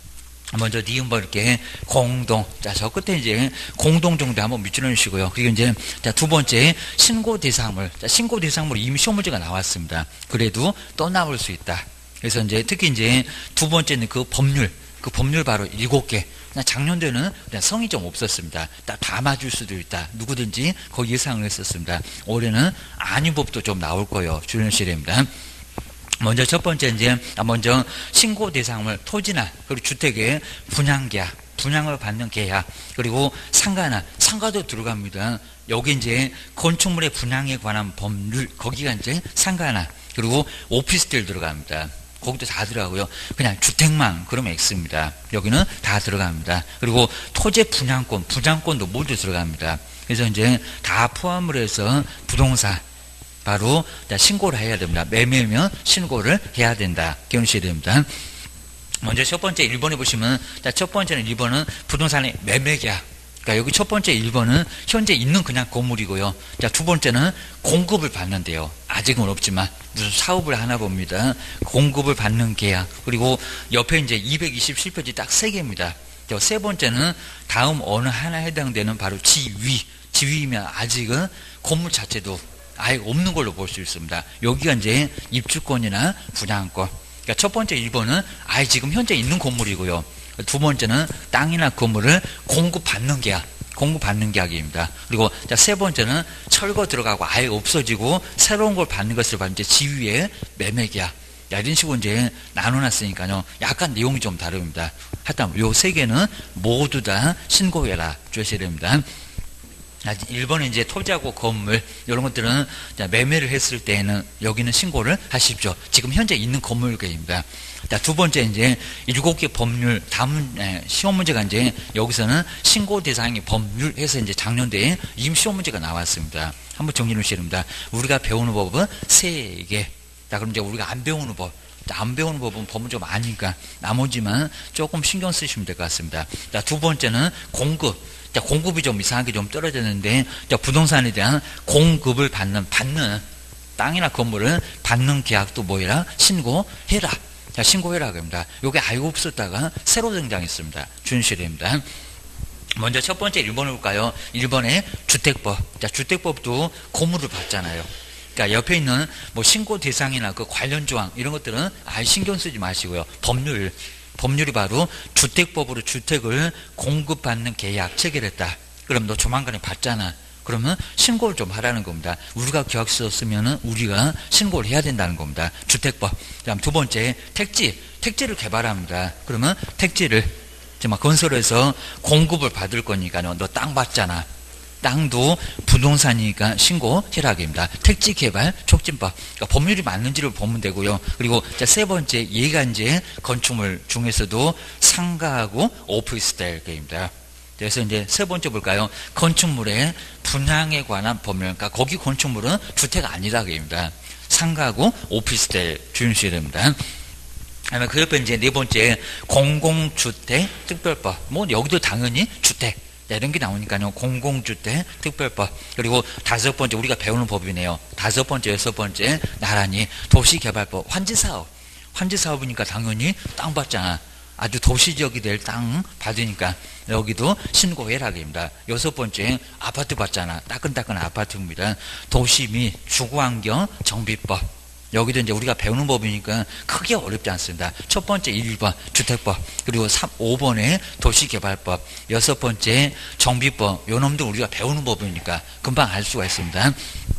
먼저 니은번 이렇게 공동. 자, 저 끝에 이제 공동 정도 한번 밑줄여 주시고요. 그리고 이제 자, 두 번째 신고 대상물. 자, 신고 대상물 이미 시험 문제가 나왔습니다. 그래도 떠나올 수 있다. 그래서 이제 특히 이제 두 번째는 그 법률. 그 법률 바로 일곱 개. 작년도에는 그냥 성이 좀 없었습니다. 다 맞을 수도 있다. 누구든지 거의 예상을 했었습니다. 올해는 아닌 법도 좀 나올 거예요. 주의하셔야 됩니다. 먼저 첫 번째 이제 먼저 신고 대상물 토지나 그리고 주택의 분양계약, 분양을 받는 계약, 그리고 상가나 상가도 들어갑니다. 여기 이제 건축물의 분양에 관한 법률, 거기가 이제 상가나 그리고 오피스텔 들어갑니다. 거기도 다 들어가고요. 그냥 주택망 그러면 X입니다. 여기는 다 들어갑니다. 그리고 토지 분양권, 분양권도 모두 들어갑니다. 그래서 이제 다 포함을 해서 부동산 바로 신고를 해야 됩니다. 매매면 신고를 해야 된다. 기억하셔야 됩니다. 먼저 첫 번째 일 번에 보시면 첫 번째는 일 번은 부동산의 매매계약. 그러니까 여기 첫 번째 일 번은 현재 있는 그냥 건물이고요. 자, 두 번째는 공급을 받는데요. 아직은 없지만 무슨 사업을 하나 봅니다. 공급을 받는 계약. 그리고 옆에 이제 이백이십칠 페이지 딱 세 개입니다. 세 번째는 다음 어느 하나에 해당되는 바로 지위. 지위이면 아직은 건물 자체도 아예 없는 걸로 볼 수 있습니다. 여기가 이제 입주권이나 분양권. 그러니까 첫 번째 일 번은 아예 지금 현재 있는 건물이고요. 두 번째는 땅이나 건물을 공급받는 계약, 공급받는 계약입니다. 그리고 자, 세 번째는 철거 들어가고 아예 없어지고 새로운 걸 받는 것을 받는 지위의 매매 계약. 야, 이런 식으로 이제 나눠놨으니까요. 약간 내용이 좀 다릅니다. 하여튼 요 세 개는 모두 다 신고해라. 주셔야 됩니다. 일 번은 이제 토지하고 건물 이런 것들은 매매를 했을 때에는 여기는 신고를 하십시오. 지금 현재 있는 건물계입니다. 자, 두 번째 이제 일곱 개 법률 다음 시험 문제가 이제 여기서는 신고 대상의 법률 해서 이제 작년도에 이미 시험 문제가 나왔습니다. 한번 정리를 해주셔야 됩니다. 우리가 배우는 법은 세 개. 자, 그럼 이제 우리가 안 배우는 법. 안 배우는 법은 법은 좀 아니까 나머지만 조금 신경 쓰시면 될 것 같습니다. 자, 두 번째는 공급. 자, 공급이 좀 이상하게 좀 떨어졌는데, 자, 부동산에 대한 공급을 받는, 받는, 땅이나 건물을 받는 계약도 뭐해라? 신고해라. 자, 신고해라. 그럽니다. 요게 알고 없었다가 새로 등장했습니다. 주의하셔야 됩니다. 먼저 첫 번째 일 번을 볼까요? 일 번에 주택법. 자, 주택법도 고물을 받잖아요. 그러니까 옆에 있는 뭐 신고 대상이나 그 관련 조항, 이런 것들은 아예 신경 쓰지 마시고요. 법률. 법률이 바로 주택법으로 주택을 공급받는 계약 체결했다. 그럼 너 조만간에 받잖아. 그러면 신고를 좀 하라는 겁니다. 우리가 계약서 쓰면은 우리가 신고를 해야 된다는 겁니다. 주택법. 그다음 두 번째 택지. 택지를 개발합니다. 그러면 택지를 정말 건설해서 공급을 받을 거니까요. 너 땅 받잖아. 땅도 부동산이니까 신고해라 합니다. 택지개발 촉진법. 그러니까 법률이 맞는지를 보면 되고요. 그리고 세 번째 얘가 이제 건축물 중에서도 상가하고 오피스텔입니다. 그래서 이제 세 번째 볼까요? 건축물의 분양에 관한 법률. 그러니까 거기 건축물은 주택 아니다 그입니다. 상가하고 오피스텔 주의하셔야 됩니다. 아니면 그 옆에 이제 네 번째 공공주택 특별법. 뭐 여기도 당연히 주택 이런 게 나오니까요. 공공주택 특별법. 그리고 다섯 번째 우리가 배우는 법이네요. 다섯 번째 여섯 번째 나란히 도시개발법. 환지사업. 환지사업이니까 당연히 땅 받잖아. 아주 도시지역이 될 땅 받으니까 여기도 신고해라입니다. 여섯 번째 아파트 받잖아. 따끈따끈한 아파트입니다. 도시 및 주거환경 정비법. 여기도 이제 우리가 배우는 법이니까 크게 어렵지 않습니다. 첫 번째 일 번 주택법, 그리고 삼, 오 번에 도시개발법, 여섯 번째 정비법. 요 놈도 우리가 배우는 법이니까 금방 알 수가 있습니다.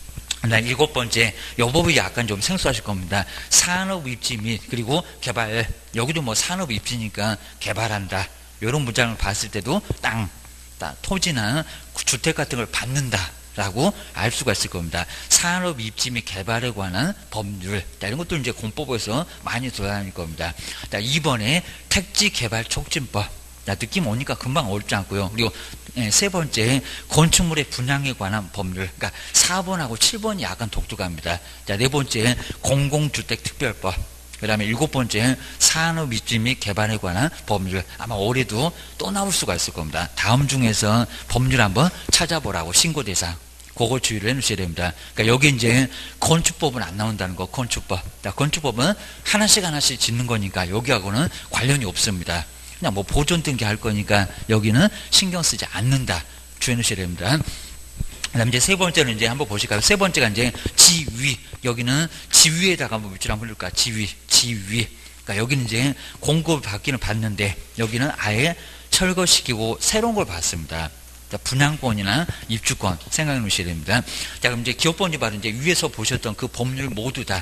일곱 번째, 요 법이 약간 좀 생소하실 겁니다. 산업입지 및 그리고 개발. 여기도 뭐 산업입지니까 개발한다. 요런 문장을 봤을 때도 땅, 땅 토지나 주택 같은 걸 받는다 라고 알 수가 있을 겁니다. 산업 입지 및 개발에 관한 법률. 이런 것도 이제 공법에서 많이 돌아다닐 겁니다. 이 번에 택지 개발 촉진법. 느낌 오니까 금방 어렵지 않고요. 그리고 세 번째 건축물의 분양에 관한 법률. 그러니까 사 번하고 칠 번이 약간 독특합니다. 네 번째 공공주택 특별법. 그 다음에 일곱 번째 산업 입지 및 개발에 관한 법률. 아마 올해도 또 나올 수가 있을 겁니다. 다음 중에서 법률 한번 찾아보라고. 신고대상. 그걸 주의를 해주셔야 됩니다. 그러니까 여기 이제 건축법은 안 나온다는 거. 건축법. 건축법은 하나씩 하나씩 짓는 거니까 여기하고는 관련이 없습니다. 그냥 뭐 보존 등기 할 거니까 여기는 신경 쓰지 않는다. 주의해 주셔야 됩니다. 그 다음 이제 세 번째는 이제 한번 보실까요? 세 번째가 이제 지위. 여기는 지위에다가 한번 물질 한번 볼까? 지위. 지위. 그러니까 여기는 이제 공급을 받기는 받는데 여기는 아예 철거시키고 새로운 걸 받습니다. 분양권이나 입주권 생각해 놓으셔야 됩니다. 자, 그럼 이제 기업법이 바로 이제 위에서 보셨던 그 법률 모두 다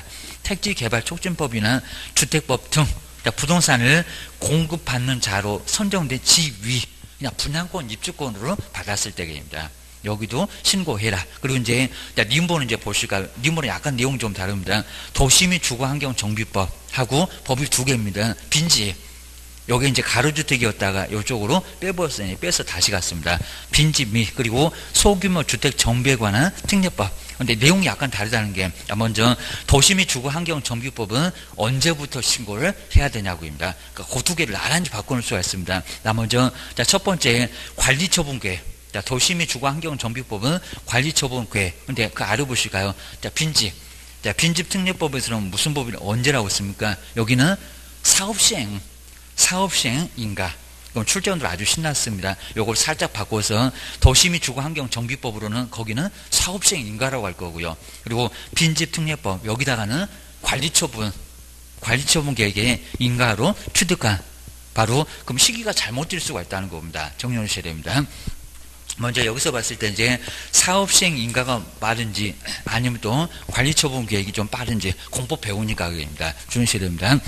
택지개발촉진법이나 주택법 등 부동산을 공급받는 자로 선정된 지위, 그냥 분양권, 입주권으로 받았을 때입니다. 여기도 신고해라. 그리고 이제 님보는 이제 보실까요? 님보는 약간 내용이 좀 다릅니다. 도시 및 주거환경정비법하고 법이 두 개입니다. 빈지. 여기 이제 가로주택이었다가 이쪽으로 빼버렸으니 빼서 다시 갔습니다. 빈지 및 그리고 소규모 주택 정비에 관한 특례법. 근데 내용이 약간 다르다는 게 먼저 도시 및 주거환경정비법은 언제부터 신고를 해야 되냐고입니다. 그러니까 그 두 개를 나란히 바꿔놓을 수가 있습니다. 나 먼저 자, 첫 번째 관리처분계획. 자, 도시 및 주거환경정비법은 관리처분계획. 근데 그 아래 보실까요? 자, 빈집. 자, 빈집 특례법에서는 무슨 법이 언제라고 했습니까? 여기는 사업시행. 사업시행인가. 그럼 출제원들 아주 신났습니다. 요걸 살짝 바꿔서 도시 및 주거환경정비법으로는 거기는 사업시행인가라고 할 거고요. 그리고 빈집특례법 여기다가는 관리처분, 관리처분 계획의 인가로 취득한 바로 그럼 시기가 잘못될 수가 있다는 겁니다. 정리해 주셔야 됩니다. 먼저 여기서 봤을 때 이제 사업시행 인가가 빠른지 아니면 또 관리처분 계획이 좀 빠른지 공법 배우니까 그입니다. 주의하셔야 됩니다.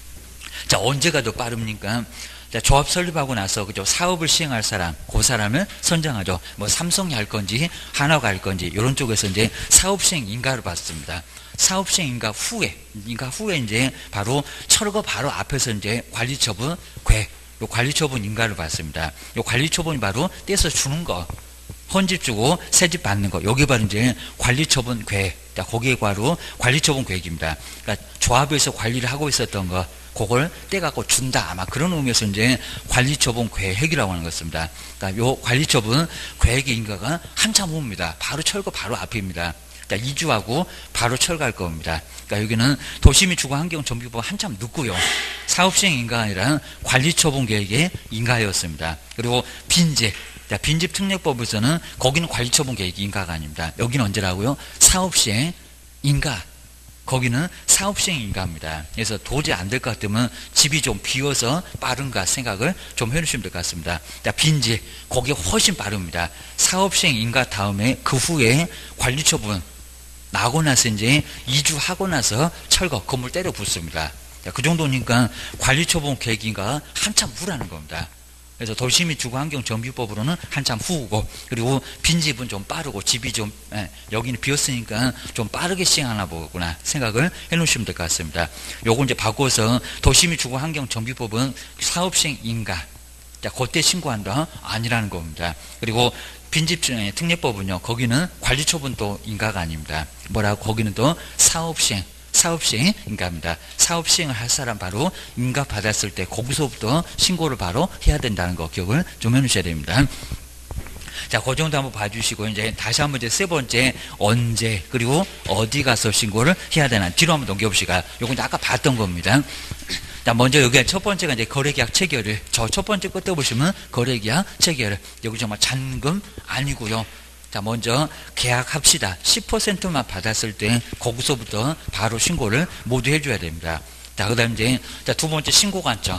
자, 언제가 더 빠릅니까? 자, 조합 설립하고 나서 그죠 사업을 시행할 사람, 그 사람을 선정하죠. 뭐 삼성이 할 건지 하나가 할 건지 이런 쪽에서 이제 사업 시행 인가를 받습니다. 사업 시행 인가 후에, 인가 후에 이제 바로 철거 바로 앞에서 이제 관리처분 궤, 요 관리처분 인가를 받습니다. 요 관리처분이 바로 떼서 주는 거. 헌집 주고 새집 받는 거. 여기 바로 이제 관리처분 계획. 자, 거기에 바로 관리처분 계획입니다. 그러니까 조합에서 관리를 하고 있었던 거. 그걸 떼갖고 준다. 아마 그런 의미에서 이제 관리처분 계획이라고 하는 것입니다. 그러니까 요 관리처분 계획의 인가가 한참 후입니다. 바로 철거 바로 앞입니다. 그러니까 이주하고 바로 철거할 겁니다. 그러니까 여기는 도시 및 주거환경정비법 한참 늦고요. 사업시행 인가가 아니라 관리처분 계획의 인가였습니다. 그리고 빈집. 빈집 특례법에서는 거기는 관리처분 계획 인가가 아닙니다. 여기는 언제라고요? 사업시행 인가. 거기는 사업시행 인가입니다. 그래서 도저히 안 될 것 같으면 집이 좀 비어서 빠른가 생각을 좀 해주시면 될 것 같습니다. 빈집, 거기에 훨씬 빠릅니다. 사업시행 인가 다음에 그 후에 관리처분 나고 나서 이제 이주하고 나서 철거, 건물 때려 붓습니다. 그 정도니까 관리처분 계획인가 한참 후라는 겁니다. 그래서 도시 및 주거환경정비법으로는 한참 후고, 그리고 빈집은 좀 빠르고, 집이 좀 예, 여기는 비었으니까 좀 빠르게 시행하나 보구나 생각을 해놓으시면 될 것 같습니다. 요거 이제 바꿔서 도시 및 주거환경정비법은 사업시행 인가, 자, 그때 신고한다 아니라는 겁니다. 그리고 빈집 특례법은요, 거기는 관리처분도 인가가 아닙니다. 뭐라고? 거기는 또 사업시행, 사업시행 인가입니다. 사업시행을 할 사람 바로 인가 받았을 때 거기서부터 신고를 바로 해야 된다는 거 기억을 좀 해주셔야 됩니다. 자, 그 정도 한번 봐주시고, 이제 다시 한번 이제 세 번째, 언제, 그리고 어디 가서 신고를 해야 되나. 뒤로 한번 넘겨보시까. 요건 아까 봤던 겁니다. 자, 먼저 여기 첫 번째가 이제 거래계약 체결일. 저 첫 번째 끝에 보시면 거래계약 체결일. 여기 정말 잔금 아니고요. 자, 먼저 계약합시다. 십 퍼센트만 받았을 때, 거기서부터 바로 신고를 모두 해줘야 됩니다. 자, 그 다음 이제, 자, 두 번째 신고 관점.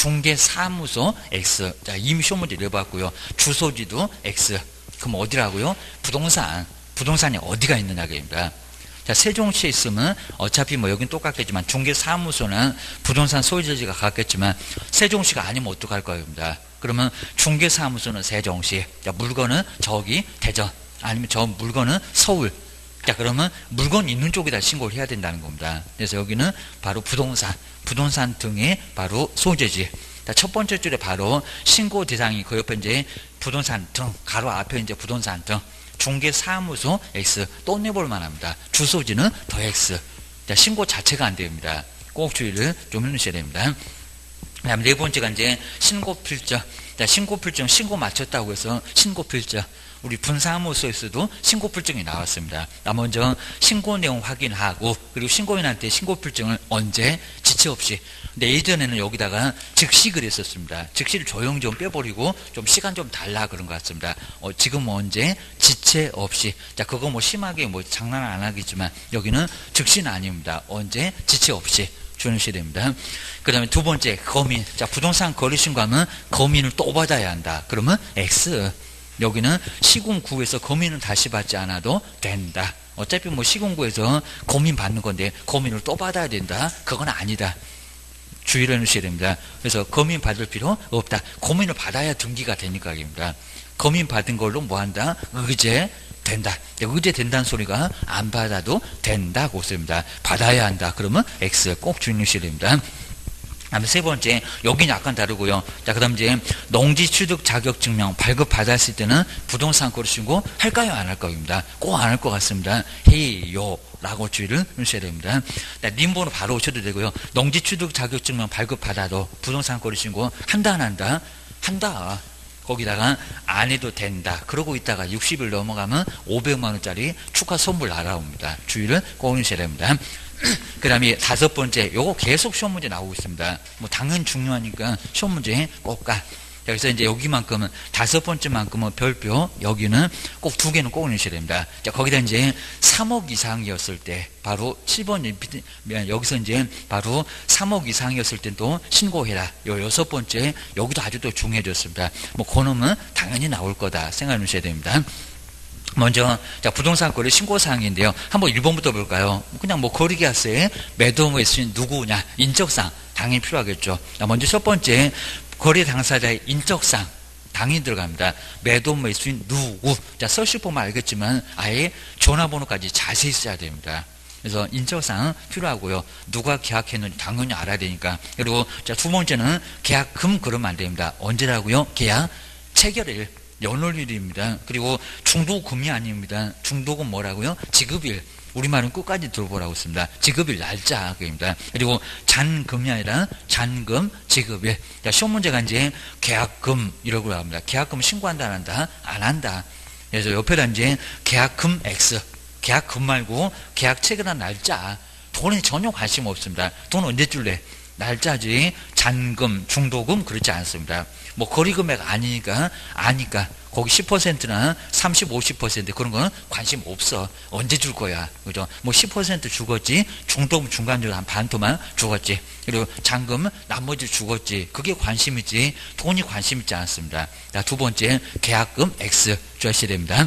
중개사무소 X. 자, 이미 시험 문제 내봤고요. 주소지도 X. 그럼 어디라고요? 부동산. 부동산이 어디가 있느냐입니다. 자, 세종시에 있으면 어차피 뭐 여긴 똑같겠지만 중개사무소는 부동산 소유지가 같겠지만 세종시가 아니면 어떡할 거입니다. 그러면 중개사무소는 세종시. 자, 물건은 저기 대전. 아니면 저 물건은 서울. 자, 그러면 물건 있는 쪽에다 신고를 해야 된다는 겁니다. 그래서 여기는 바로 부동산, 부동산 등의 바로 소재지. 자, 첫 번째 줄에 바로 신고 대상이 그 옆에 이제 부동산 등, 가로 앞에 이제 부동산 등, 중개사무소 X, 또 내볼만 합니다. 주소지는 더 X. 자, 신고 자체가 안 됩니다. 꼭 주의를 좀 해주셔야 됩니다. 그 다음 네 번째가 이제 신고 필적. 자, 신고 필적, 신고 마쳤다고 해서 신고 필적. 우리 분사무소에서도 신고필증이 나왔습니다. 먼저 신고 내용 확인하고 그리고 신고인한테 신고필증을 언제 지체 없이. 근데 예전에는 여기다가 즉시를 했었습니다. 즉시를 조용 좀 빼버리고 좀 시간 좀 달라 그런 것 같습니다. 어, 지금 언제 지체 없이. 자, 그거 뭐 심하게 뭐 장난 안 하겠지만 여기는 즉시는 아닙니다. 언제 지체 없이. 주셔야 됩니다. 그 다음에 두 번째 거민. 자, 부동산 거래 신고하면 거민을 또 받아야 한다. 그러면 X. 여기는 시군구에서 거민은 다시 받지 않아도 된다. 어차피 뭐 시군구에서 거민 받는 건데 거민을 또 받아야 된다. 그건 아니다. 주의를 해주셔야 됩니다. 그래서 거민 받을 필요 없다. 거민을 받아야 등기가 되니까입니다. 거민 받은 걸로 뭐 한다? 의제 된다. 의제 된다는 소리가 안 받아도 된다고 씁니다. 받아야 한다. 그러면 X 꼭 주의하셔야 됩니다. 다음에 세 번째, 여기는 약간 다르고요. 자, 그 다음 이제 농지 취득 자격 증명 발급 받았을 때는 부동산 거래 신고 할까요? 안 할까요?입니다. 꼭 안 할 것 같습니다. 해요. 라고 주의를 해주셔야 됩니다. 님번호 바로 오셔도 되고요. 농지 취득 자격 증명 발급 받아도 부동산 거래 신고 한다, 안 한다? 한다. 거기다가 안 해도 된다. 그러고 있다가 육십 일 넘어가면 오백만 원짜리 축하 선물 날아옵니다. 주의를 꼭 해주셔야 됩니다. 그 다음에 다섯 번째, 요거 계속 시험 문제 나오고 있습니다. 뭐 당연히 중요하니까 시험 문제 꼭 가. 여기서 이제 여기만큼은 다섯 번째만큼은 별표, 여기는 꼭 두 개는 꼭 넣으셔야 됩니다. 자, 거기다 이제 삼억 이상이었을 때 바로 칠 번 여기서 이제 바로 삼억 이상이었을 때 또 신고해라. 요 여섯 번째 여기도 아주 또 중요해졌습니다. 뭐 그놈은 당연히 나올 거다 생각해 주셔야 됩니다. 먼저 자, 부동산 거래 신고사항인데요. 한번 일 번부터 볼까요? 그냥 뭐 거래계약서에 매도의 수인 누구냐 인적사항 당연히 필요하겠죠. 자, 먼저 첫 번째 거래 당사자의 인적사항 당연히 들어갑니다. 매도의 수인 누구. 자, 서식 보면 알겠지만 아예 전화번호까지 자세히 써야 됩니다. 그래서 인적사항 필요하고요. 누가 계약했는지 당연히 알아야 되니까. 그리고 자, 두 번째는 계약금 그러면 안 됩니다. 언제라고요? 계약 체결일. 연월일입니다. 그리고 중도금이 아닙니다. 중도금 뭐라고요? 지급일. 우리말은 끝까지 들어보라고 씁니다. 지급일 날짜입니다. 그리고 잔금이 아니라 잔금 지급일. 자, 시험 문제가 이제 계약금 이라고 합니다. 계약금 신고한다 안 한다? 안 한다. 그래서 옆에다 이제 계약금 X. 계약금 말고 계약 체결한 날짜. 돈에 전혀 관심 없습니다. 돈 언제 줄래? 날짜지. 잔금, 중도금 그렇지 않습니다. 뭐 거리금액 아니니까 아니까 거기 십 퍼센트나 삼십, 오십 퍼센트 그런 건 관심 없어. 언제 줄 거야. 그죠? 뭐 십 퍼센트 죽었지. 중도금 중간적으로 한 반토만 죽었지. 그리고 잔금은 나머지 죽었지. 그게 관심이지. 돈이 관심 있지 않습니다. 자, 두 번째 계약금 X 주셔야 됩니다.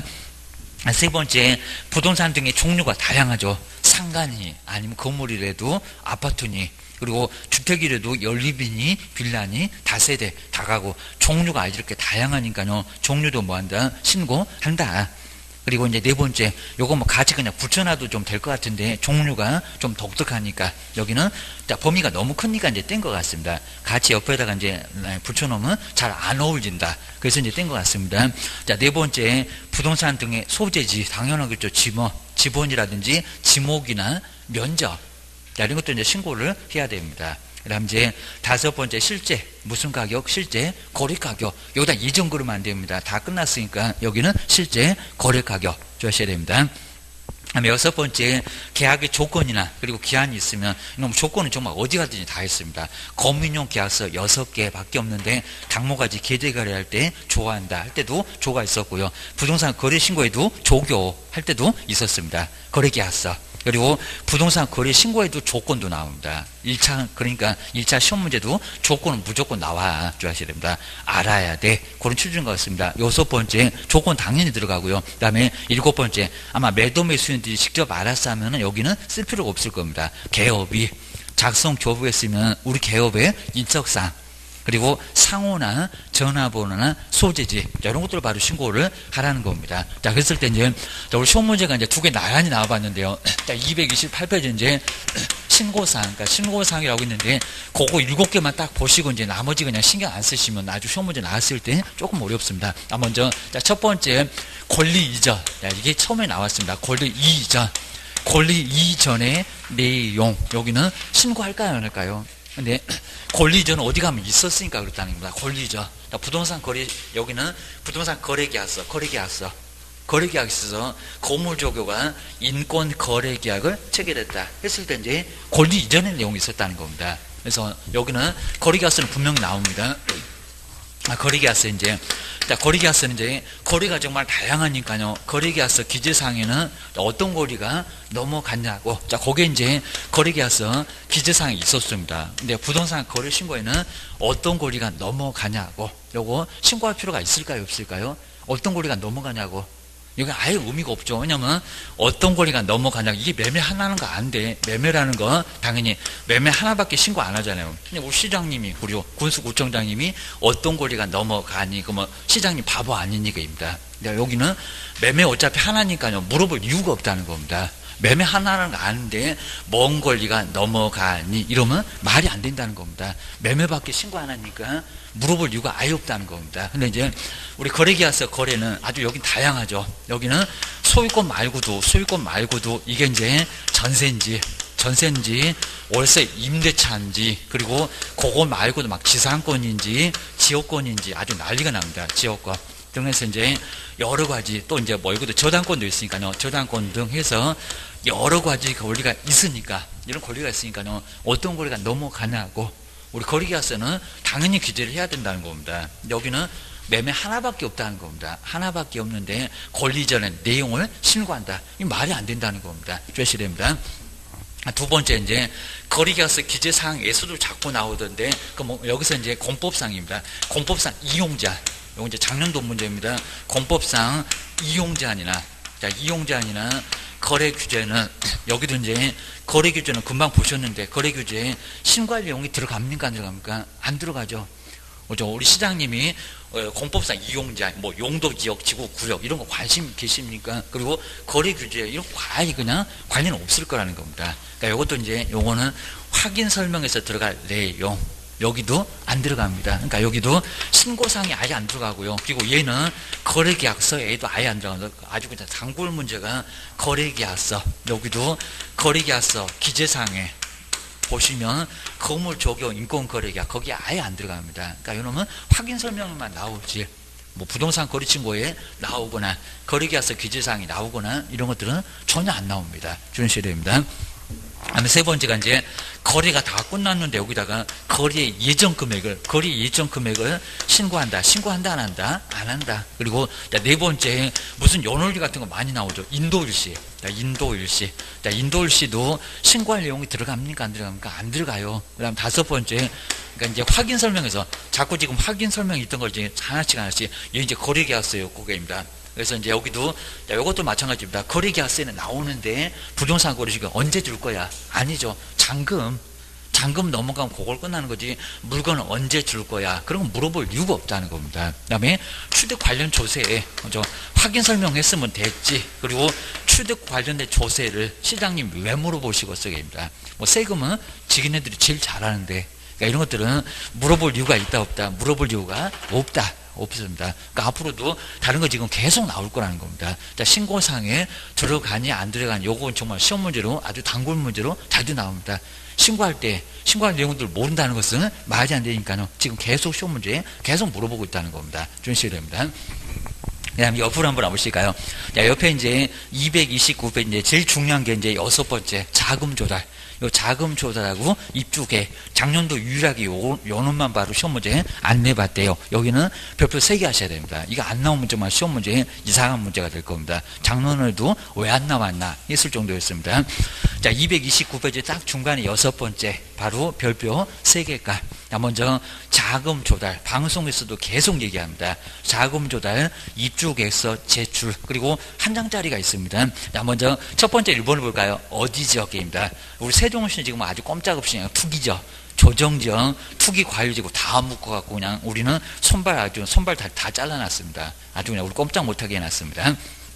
세 번째 부동산 등의 종류가 다양하죠. 상가니 아니면 건물이라도 아파트니 그리고 주택이라도 연립이니 빌라니 다세대 다가구 종류가 이렇게 다양하니까요. 종류도 뭐한다? 신고한다. 그리고 이제 네 번째 요거 뭐 같이 그냥 붙여놔도 좀 될 것 같은데 종류가 좀 독특하니까 여기는 자, 범위가 너무 크니까 이제 뗀 것 같습니다. 같이 옆에다가 이제 붙여놓으면 잘 안 어울린다. 그래서 이제 뗀 것 같습니다. 자, 네 번째 부동산 등의 소재지 당연하겠죠. 지목, 지번이라든지 지목이나 면적 자, 이런 것도 이제 신고를 해야 됩니다. 그 다음 이제 다섯 번째 실제, 무슨 가격? 실제 거래 가격. 여기다 이전 그러면 안 됩니다. 다 끝났으니까 여기는 실제 거래 가격 주셔야 됩니다. 다음에 여섯 번째 계약의 조건이나 그리고 기한이 있으면 이놈 조건은 정말 어디 가든지 다 있습니다. 검민용 계약서 여섯 개 밖에 없는데 당모가지 계제거래할 때 조화한다 할 때도 조가 있었고요. 부동산 거래 신고에도 조교 할 때도 있었습니다. 거래계약서. 그리고 부동산 거래 신고에도 조건도 나옵니다. 일 차, 그러니까 일 차 시험 문제도 조건은 무조건 나와 주셔야 됩니다. 알아야 돼. 그런 취지인 것 같습니다. 여섯 번째, 조건 당연히 들어가고요. 그 다음에 일곱 번째, 아마 매도 매수인들이 직접 알아서 하면은 여기는 쓸 필요가 없을 겁니다. 개업이 작성 교부했으면 우리 개업의 인적사항, 그리고 상호나 전화번호나 소재지 이런 것들을 바로 신고를 하라는 겁니다. 자, 그랬을 때 이제 우리 시험 문제가 이제 두 개 나란히 나와봤는데요. 자, 이백이십팔 페이지 이제 신고사항, 그러니까 신고사항이라고 있는데 그거 일곱 개만 딱 보시고 이제 나머지 그냥 신경 안 쓰시면 나중에 시험 문제 나왔을 때 조금 어렵습니다. 자, 먼저 자, 첫 번째 권리 이전. 자, 이게 처음에 나왔습니다. 권리 이전. 권리 이전의 내용. 여기는 신고할까요, 안 할까요? 근데 권리 이전은 어디 가면 있었으니까 그렇다는 겁니다. 권리 이전. 부동산 거래, 여기는 부동산 거래계약서, 거래계약서. 거래계약이 있어서 건물조교가 인권거래계약을 체결했다 했을 때 이제 권리 이전의 내용이 있었다는 겁니다. 그래서 여기는 거래계약서는 분명히 나옵니다. 아, 거래계약서 이제 자, 거래계약서는 이제 거래가 정말 다양하니까요. 거래계약서 기재사항에는 어떤 거래가 넘어갔냐고. 자, 거기에 이제 거래계약서 기재사항이 있었습니다. 근데 부동산 거래 신고에는 어떤 거래가 넘어가냐고. 요거 신고할 필요가 있을까요, 없을까요? 어떤 거래가 넘어가냐고. 이게 아예 의미가 없죠. 왜냐면 어떤 거래가 넘어가냐. 이게 매매 하나는 거 안 돼. 매매라는 거 당연히 매매 하나밖에 신고 안 하잖아요. 근데 우리 시장님이, 그리고 군수구청장님이 어떤 거래가 넘어가니, 그러면 시장님 바보 아니니까입니다. 여기는 매매 어차피 하나니까요. 물어볼 이유가 없다는 겁니다. 매매 하나는 거 아는데 먼 권리가 넘어가니 이러면 말이 안 된다는 겁니다. 매매밖에 신고 안 하니까 물어볼 이유가 아예 없다는 겁니다. 근데 이제 우리 거래계약서 거래는 아주 여긴 다양하죠. 여기는 소유권 말고도 소유권 말고도 이게 이제 전세인지 전세인지 월세 임대차인지 그리고 그거 말고도 막 지상권인지 지역권인지 아주 난리가 납니다. 지역권 등에서 이제 여러 가지 또 이제 뭐 이것도 저당권도 있으니까요. 저당권 등 해서 여러 가지 권리가 있으니까 이런 권리가 있으니까요. 어떤 권리가 넘어가냐고 우리 거래계약서는 당연히 기재를 해야 된다는 겁니다. 여기는 매매 하나밖에 없다는 겁니다. 하나밖에 없는데 권리 이전의 내용을 신고한다. 이 말이 안 된다는 겁니다. 주셔야 됩니다. 두 번째 이제 거래계약서 기재사항에서도 자꾸 나오던데 그 뭐 여기서 이제 공법상입니다. 공법상 이용자. 이건 이제 작년도 문제입니다. 공법상 이용제한이나, 자, 이용제한이나 거래 규제는, 여기도 이제 거래 규제는 금방 보셨는데, 거래 규제에 신고할 내용이 들어갑니까? 안 들어갑니까? 안 들어가죠. 그죠? 우리 시장님이 공법상 이용자, 뭐 용도 지역, 지구 구역 이런 거 관심 계십니까? 그리고 거래 규제 이런 거 아예 그냥 관련 없을 거라는 겁니다. 그러니까 이것도 이제 요거는 확인 설명에서 들어갈 내용. 여기도 안 들어갑니다. 그러니까 여기도 신고사항이 아예 안 들어가고요. 그리고 얘는 거래계약서에도 아예 안 들어가서 아주 그냥 단골 문제가 거래계약서. 여기도 거래계약서 기재사항에 보시면 건물조교 인권거래계약 거기에 아예 안 들어갑니다. 그러니까 이놈은 확인 설명만 나오지 뭐 부동산 거래신고에 나오거나 거래계약서 기재사항이 나오거나 이런 것들은 전혀 안 나옵니다. 주셔야 됩니다. 다음에 세 번째가 이제 거래가 다 끝났는데 여기다가 거래 예정 금액을 거래 예정 금액을 신고한다. 신고한다 안 한다? 안 한다. 그리고 네 번째 무슨 연월리 같은 거 많이 나오죠. 인도일시. 인도일시. 인도일시도 신고할 내용이 들어갑니까? 안 들어갑니까? 안 들어가요. 그다음 다섯 번째 그러니까 이제 확인 설명에서 자꾸 지금 확인 설명이 있던 걸 이제 하나씩 하나씩 이게 이제 거래계약서 요거입니다. 그래서 이제 여기도 이것도 마찬가지입니다. 거래계약서에는 나오는데 부동산 거래시가 언제 줄 거야? 아니죠. 잔금. 잔금 넘어가면 그걸 끝나는 거지. 물건은 언제 줄 거야? 그런 거 물어볼 이유가 없다는 겁니다. 그 다음에 취득 관련 조세에 먼저 확인 설명했으면 됐지. 그리고 취득 관련된 조세를 시장님 왜 물어보시겠어요입니다. 뭐 세금은 지기네들이 제일 잘하는데 그러니까 이런 것들은 물어볼 이유가 있다 없다. 물어볼 이유가 없다. 없습니다. 그러니까 앞으로도 다른 거 지금 계속 나올 거라는 겁니다. 자, 신고사항에 들어가니 안 들어가니 요건 정말 시험 문제로 아주 단골 문제로 자주 나옵니다. 신고할 때 신고할 내용들을 모른다는 것은 말이 안 되니까요. 지금 계속 시험 문제에 계속 물어보고 있다는 겁니다. 주의하셔야 됩니다. 그 다음에 옆으로 한번 와보실까요? 자, 옆에 이제 이백이십구 배 이제 제일 중요한 게 이제 여섯 번째 자금 조달. 요 자금 조달하고 입주계 작년도 유일하게 요, 요 놈만 바로 시험 문제 안 내봤대요. 여기는 별표 세 개 하셔야 됩니다. 이거 안 나오면 정말 시험 문제에 이상한 문제가 될 겁니다. 작년에도 왜 안 나왔나 했을 정도였습니다. 자, 이백이십구 페이지 딱 중간에 여섯 번째 바로 별표 세 개가. 자, 먼저 자금 조달, 방송에서도 계속 얘기합니다. 자금 조달, 입주계획서 제출, 그리고 한 장짜리가 있습니다. 자, 먼저 첫 번째 일 번을 볼까요? 어디 지역계입니다. 우리 세종시는 지금 아주 꼼짝없이 그냥 투기죠. 조정지역, 투기 과열지구 다 묶어갖고 그냥 우리는 손발 아주 손발 다, 다 잘라놨습니다. 아주 그냥 우리 꼼짝 못하게 해놨습니다.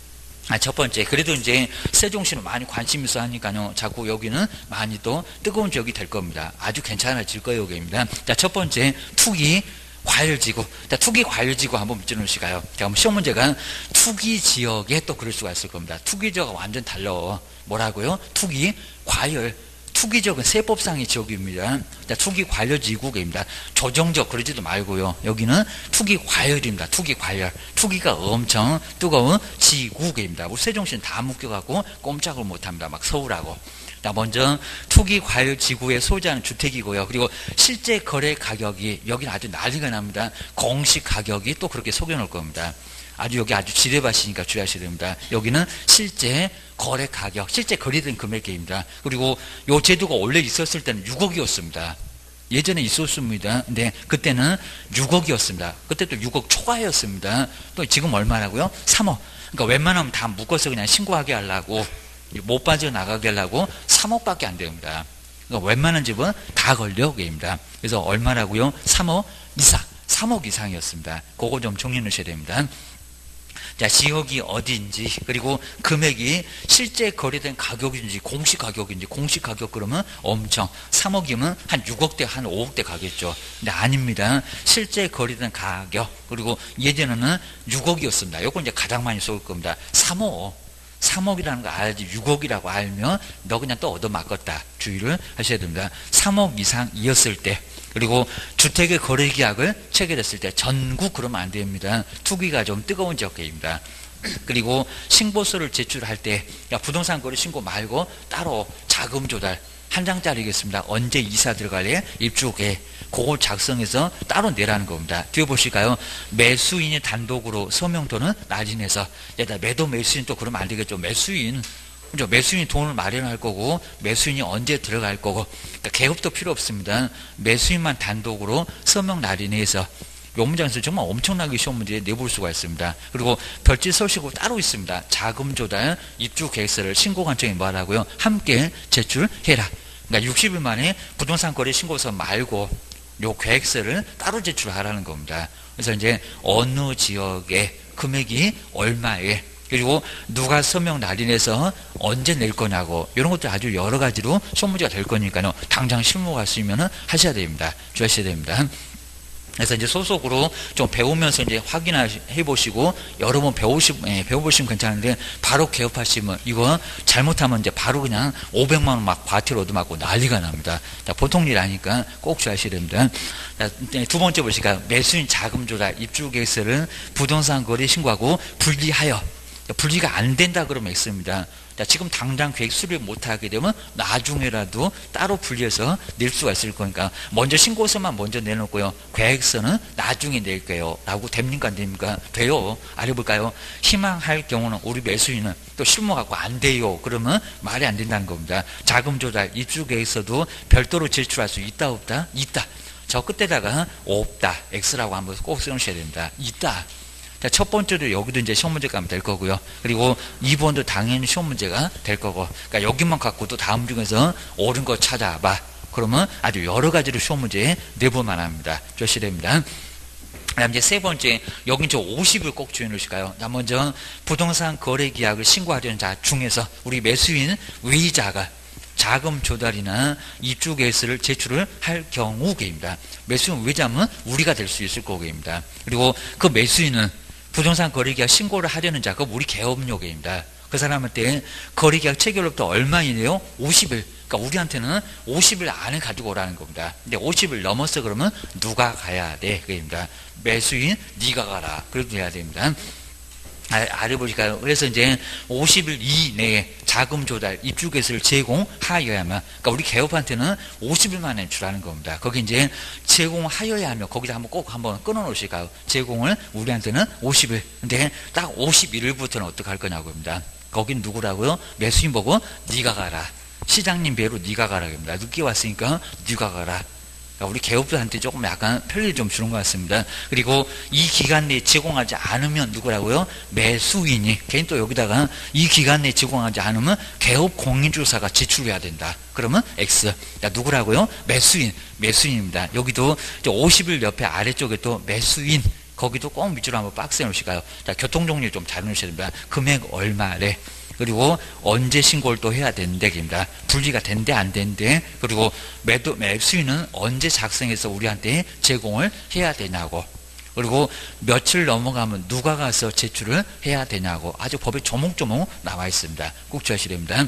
아, 첫 번째, 그래도 이제 세종시는 많이 관심 있어 하니까요. 자꾸 여기는 많이 또 뜨거운 지역이 될 겁니다. 아주 괜찮아질 거예요, 여기입니다. 자, 첫 번째, 투기 과열지구. 자, 투기 과열지구 한번 문제 놓으시까요? 자, 그럼 시험 문제가 투기 지역에 또 그럴 수가 있을 겁니다. 투기 지역은 완전 달라. 뭐라고요? 투기 과열. 투기 지역은 세법상의 지역입니다. 자, 투기 과열 지구입니다. 조정적 그러지도 말고요. 여기는 투기 과열입니다. 투기 과열. 투기가 엄청 뜨거운 지구입니다. 우리 세종시는 다 묶여갖고 꼼짝을 못합니다. 막 서울하고. 자, 먼저 투기 과열 지구에 소유하는 주택이고요. 그리고 실제 거래 가격이 여기는 아주 난리가 납니다. 공시 가격이 또 그렇게 속여놓을 겁니다. 아주 여기 아주 지뢰밭이니까 주의하셔야 됩니다. 여기는 실제 거래 가격, 실제 거래된 금액입니다. 그리고 요 제도가 원래 있었을 때는 육억이었습니다. 예전에 있었습니다. 근데 그때는 육억이었습니다. 그때 또 육억 초과였습니다. 또 지금 얼마라고요? 삼억. 그러니까 웬만하면 다 묶어서 그냥 신고하게 하려고 못 빠져나가게 하려고 삼억밖에 안 됩니다. 그러니까 웬만한 집은 다 걸려 그입니다. 그래서 얼마라고요? 삼억 이상. 삼억 이상이었습니다. 그거 좀 정리해 놓으셔야 됩니다. 자, 지역이 어디인지, 그리고 금액이 실제 거래된 가격인지, 공시 가격인지, 공시 가격 그러면 엄청, 삼억이면 한 육억대, 한 오억대 가겠죠. 근데 아닙니다. 실제 거래된 가격, 그리고 예전에는 육억이었습니다. 요건 이제 가장 많이 쏠 겁니다. 삼억. 삼억이라는 거 알지, 육억이라고 알면 너 그냥 또 얻어맞겠다. 주의를 하셔야 됩니다. 삼억 이상이었을 때, 그리고 주택의 거래 계약을 체결했을 때 전국 그러면 안 됩니다. 투기가 좀 뜨거운 지역계입니다. 그리고 신고서를 제출할 때 야, 부동산 거래 신고 말고 따로 자금 조달 한 장짜리겠습니다. 언제 이사 들어갈래? 입주계 그걸 작성해서 따로 내라는 겁니다. 뒤에 보실까요? 매수인이 단독으로 서명 또는 날인해서 야, 매도 매수인 또 그러면 안 되겠죠. 매수인 그죠? 매수인이 돈을 마련할 거고 매수인이 언제 들어갈 거고 그러니까 개업도 필요 없습니다. 매수인만 단독으로 서명 날인해서 요 문장에서 정말 엄청나게 쉬운 문제 내볼 수가 있습니다. 그리고 별지 서식으로 따로 있습니다. 자금 조달 입주 계획서를 신고관청에 뭐하라고요? 함께 제출해라. 그러니까 육십 일 만에 부동산 거래 신고서 말고 요 계획서를 따로 제출하라는 겁니다. 그래서 이제 어느 지역에 금액이 얼마에 그리고 누가 서명 날인해서 언제 낼 거냐고 이런 것들 아주 여러 가지로 시험 문제가 될 거니까요. 당장 실무 갔으면 하셔야 됩니다. 주의하셔야 됩니다. 그래서 이제 소속으로 좀 배우면서 이제 확인해 보시고 여러 번 배우시, 예, 배워보시면 괜찮은데 바로 개업하시면 이거 잘못하면 이제 바로 그냥 오백만 원 막 과태료 얻어맞고 난리가 납니다. 자, 보통 일 아니까 꼭 주의하셔야 됩니다. 자, 두 번째 보실까요? 매수인 자금 조달 입주 계획서를 부동산 거래 신고하고 분리하여 분리가 안 된다 그러면 있습니다. 자, 지금 당장 계획 수립 못하게 되면 나중에라도 따로 분리해서 낼 수가 있을 거니까 먼저 신고서만 먼저 내놓고요. 계획서는 나중에 낼게요. 라고 됩니까 안 됩니까? 돼요. 알아볼까요? 희망할 경우는 우리 매수인은 또 실무 갖고 안 돼요. 그러면 말이 안 된다는 겁니다. 자금 조달 입주 계획서도 별도로 제출할 수 있다 없다? 있다. 저 끝에다가 없다. X라고 한번 꼭 써놓으셔야 됩니다. 있다. 자, 첫 번째도 여기도 이제 시험 문제가 하면 될 거고요. 그리고 이 번도 당연히 시험 문제가 될 거고. 그러니까 여기만 갖고도 다음 중에서 옳은 거 찾아봐. 그러면 아주 여러 가지로 시험 문제에 내볼만 합니다. 주셔야 됩니다. 그다음 이제 세 번째, 여기 이제 오십을 꼭 주의 놓으실까요? 자, 먼저 부동산 거래 계약을 신고하려는 자 중에서 우리 매수인 외의자가 자금 조달이나 입주 계획서를 제출을 할 경우입니다. 매수인 외자면 우리가 될 수 있을 거입니다. 그리고 그 매수인은 부동산 거래계약 신고를 하려는 자가 우리 개업료입니다. 그 사람한테 거래계약 체결로부터 얼마이네요? 오십 일. 그러니까 우리한테는 오십 일 안에 가지고 오라는 겁니다. 근데 오십 일 넘었어 그러면 누가 가야 돼? 그겁니다. 매수인 네가 가라. 그렇게 해야 됩니다. 아, 알아보실까요? 그래서 이제 오십 일 이내에 자금 조달, 입주 계획서를 제공하여야만, 그러니까 우리 개업한테는 오십 일 만에 주라는 겁니다. 거기 이제 제공하여야 하면 거기다 한번 꼭 한번 끊어 놓으실까요? 제공을 우리한테는 오십 일. 근데 딱 오십일 일부터는 어떻게 할 거냐고 합니다. 거긴 누구라고요? 매수인 보고 네가 가라. 시장님 배로 네가 가라 합니다. 늦게 왔으니까 네가 가라. 우리 개업자한테 조금 약간 편리를 좀 주는 것 같습니다. 그리고 이 기간 내에 제공하지 않으면 누구라고요? 매수인이. 개인 또 여기다가 이 기간 내에 제공하지 않으면 개업 공인주사가 제출해야 된다. 그러면 X. 자, 누구라고요? 매수인. 매수인입니다. 여기도 오십 일 옆에 아래쪽에 또 매수인. 거기도 꼭 밑으로 한번 박스에 놓으실까요? 자, 교통종류 좀 잘 놓으셔야 됩니다. 금액 얼마래. 그리고 언제 신고를 또 해야 되는데, 입니다. 분리가 된대, 안 된대. 그리고 매도, 매수인은 언제 작성해서 우리한테 제공을 해야 되냐고. 그리고 며칠 넘어가면 누가 가서 제출을 해야 되냐고. 아주 법에 조목조목 나와 있습니다. 꼭 주셔야 됩니다.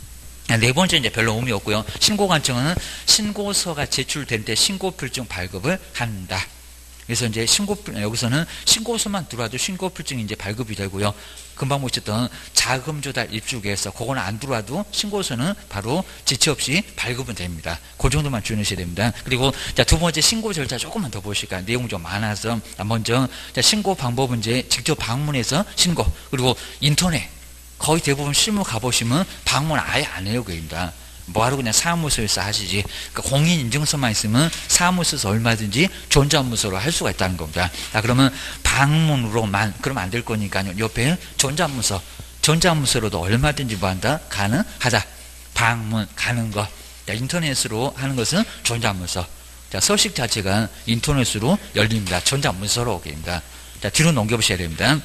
네 번째 이제 별로 의미 없고요. 신고관청은 신고서가 제출된 때 신고필증 발급을 한다. 그래서 이제 신고, 여기서는 신고서만 들어와도 신고필증이 이제 발급이 되고요. 금방 보셨던 자금 조달 입주계획서, 그거는 안 들어와도 신고서는 바로 지체 없이 발급은 됩니다. 그 정도만 주의하셔야 됩니다. 그리고 자, 두 번째 신고 절차 조금만 더 보실까요? 내용이 좀 많아서. 먼저, 자, 신고 방법은 이제 직접 방문해서 신고, 그리고 인터넷, 거의 대부분 실무 가보시면 방문 아예 안 해요, 그입니다. 뭐하러 그냥 사무소에서 하시지. 그러니까 공인인증서만 있으면 사무소에서 얼마든지 전자문서로 할 수가 있다는 겁니다. 아, 그러면 방문으로만, 그러면 안 될 거니까요. 옆에 전자문서, 전자문서로도 얼마든지 뭐 한다? 가능하다. 방문, 가는 거. 자, 인터넷으로 하는 것은 전자문서. 자, 서식 자체가 인터넷으로 열립니다. 전자문서로 오게입니다. 자, 뒤로 넘겨보셔야 됩니다.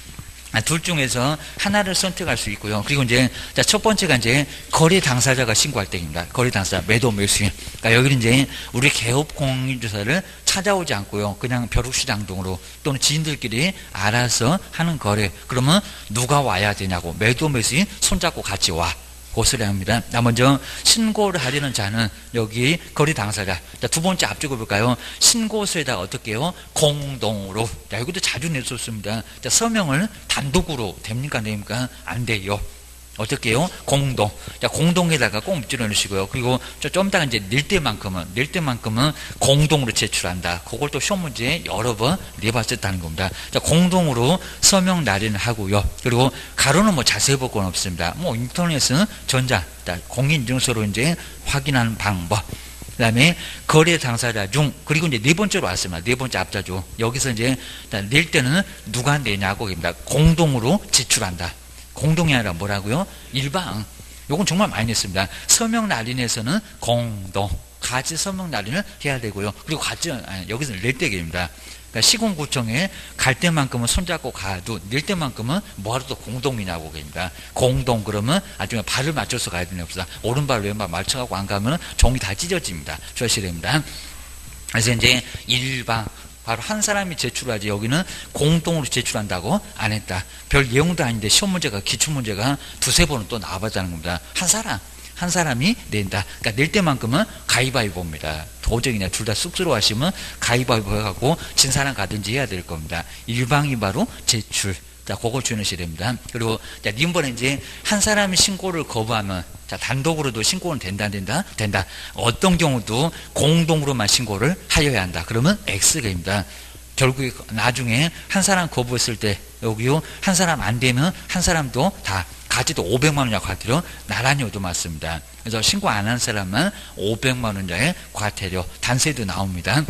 둘 중에서 하나를 선택할 수 있고요. 그리고 이제, 자, 첫 번째가 이제 거래 당사자가 신고할 때입니다. 거래 당사자, 매도, 매수인. 그러니까 여기는 이제 우리 개업 공인주사를 찾아오지 않고요. 그냥 벼룩시장 등으로 또는 지인들끼리 알아서 하는 거래. 그러면 누가 와야 되냐고. 매도, 매수인 손잡고 같이 와. 고소를 합니다. 먼저 신고를 하려는 자는 여기 거래 당사자. 자, 두 번째 앞쪽을 볼까요? 신고서에다가 어떻게 해요? 공동으로. 자, 여기도 자주 냈었습니다. 자, 서명을 단독으로 됩니까? 안 됩니까? 안 돼요. 어떻게 해요? 공동. 자, 공동에다가 꼭 밑줄여 넣으시고요. 그리고 좀 이따가 이제 낼 때만큼은, 낼 때만큼은 공동으로 제출한다. 그걸 또 시험 문제에 여러 번 내봤었다는 겁니다. 자, 공동으로 서명 날인을 하고요. 그리고 가로는 뭐 자세히 볼 건 없습니다. 뭐 인터넷은 전자, 공인인증서로 이제 확인하는 방법. 그 다음에 거래 당사자 중, 그리고 이제 네 번째로 왔습니다. 네 번째 앞자죠. 여기서 이제 낼 때는 누가 내냐고 합니다. 공동으로 제출한다. 공동이 아니라 뭐라고요? 일방. 요건 정말 많이 냈습니다. 서명 날인에서는 공동. 같이 서명 날인을 해야 되고요. 그리고 같이, 아니, 여기서는 낼 때입니다. 그러니까 시군구청에 갈 때만큼은 손잡고 가도 낼 때만큼은 뭐하러 또 공동이냐고 그럽니다. 공동 그러면 나중에 발을 맞춰서 가야 되는 없어. 오른발 왼발 맞춰갖고 안 가면 종이 다 찢어집니다. 조심해야 됩니다. 그래서 이제 일방. 바로 한 사람이 제출하지 여기는 공동으로 제출한다고 안 했다. 별 내용도 아닌데 시험 문제가 기출문제가 두세 번은 또 나와봤다는 겁니다. 한 사람 한 사람이 낸다. 그러니까 낼 때만큼은 가위바위보입니다. 도저히 그냥 둘 다 쑥스러워하시면 가위바위보 해갖고 진 사람 가든지 해야 될 겁니다. 일방이 바로 제출. 자, 그걸 주의하셔야 됩니다. 그리고, 자, 님번에 이제 한 사람이 신고를 거부하면, 자, 단독으로도 신고는 된다, 된다, 된다. 어떤 경우도 공동으로만 신고를 하여야 한다. 그러면 X가입니다. 결국에 나중에 한 사람 거부했을 때, 여기요, 한 사람 안 되면 한 사람도 다 같이도 오백만 원이나 과태료 나란히 얻어맞습니다. 그래서 신고 안 한 사람은 오백만 원짜리 과태료, 단세도 나옵니다.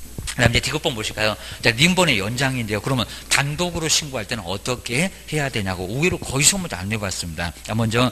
그 다음에 이제 디귿번 보실까요? 자, 님번의 연장인데요. 그러면 단독으로 신고할 때는 어떻게 해야 되냐고. 의외로 거의 시험 문제 안 내봤습니다. 자, 먼저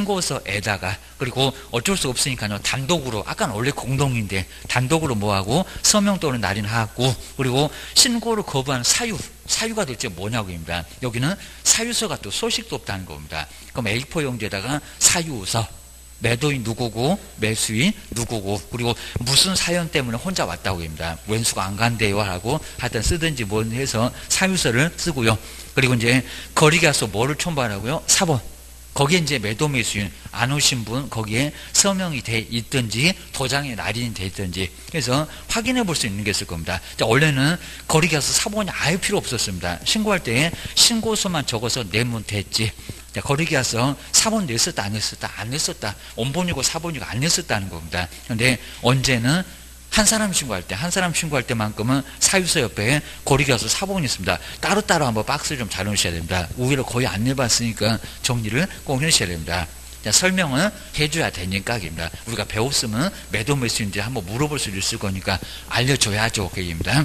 신고서에다가, 그리고 어쩔 수 없으니까요. 단독으로, 아까는 원래 공동인데, 단독으로 뭐하고, 서명 또는 날인하고, 그리고 신고를 거부한 사유, 사유가 도대체 뭐냐고입니다. 여기는 사유서가 또 소식도 없다는 겁니다. 그럼 에이 사 용지에다가 사유서, 매도인 누구고 매수인 누구고 그리고 무슨 사연 때문에 혼자 왔다고 합니다. 왼수가 안 간대요 하고 하여튼 쓰든지 뭐 해서 사유서를 쓰고요. 그리고 이제 거리계약서 뭐를 첨부하라고요? 사 번. 거기에 이제 매도 매수인 안 오신 분 거기에 서명이 돼 있든지 도장에 날인이 돼 있든지 그래서 확인해 볼 수 있는 게 있을 겁니다. 자, 원래는 거리계약서 사 번이 아예 필요 없었습니다. 신고할 때 신고서만 적어서 내면 됐지. 자, 거리계약서 사 번 냈었다 안 냈었다 안 냈었다 원본이고 사 번이고 안 냈었다는 겁니다. 그런데 언제는 한 사람 신고할 때, 한 사람 신고할 때만큼은 사유서 옆에 거리계약서 사 번이 있습니다. 따로따로 한번 박스를 좀 잘 넣으셔야 됩니다. 우위를 거의 안 내봤으니까 정리를 꼭 해주셔야 됩니다. 자, 설명은 해줘야 되는 각입니다. 우리가 배웠으면 매도 매수인지 한번 물어볼 수 있을 거니까 알려줘야죠. 그 얘기입니다.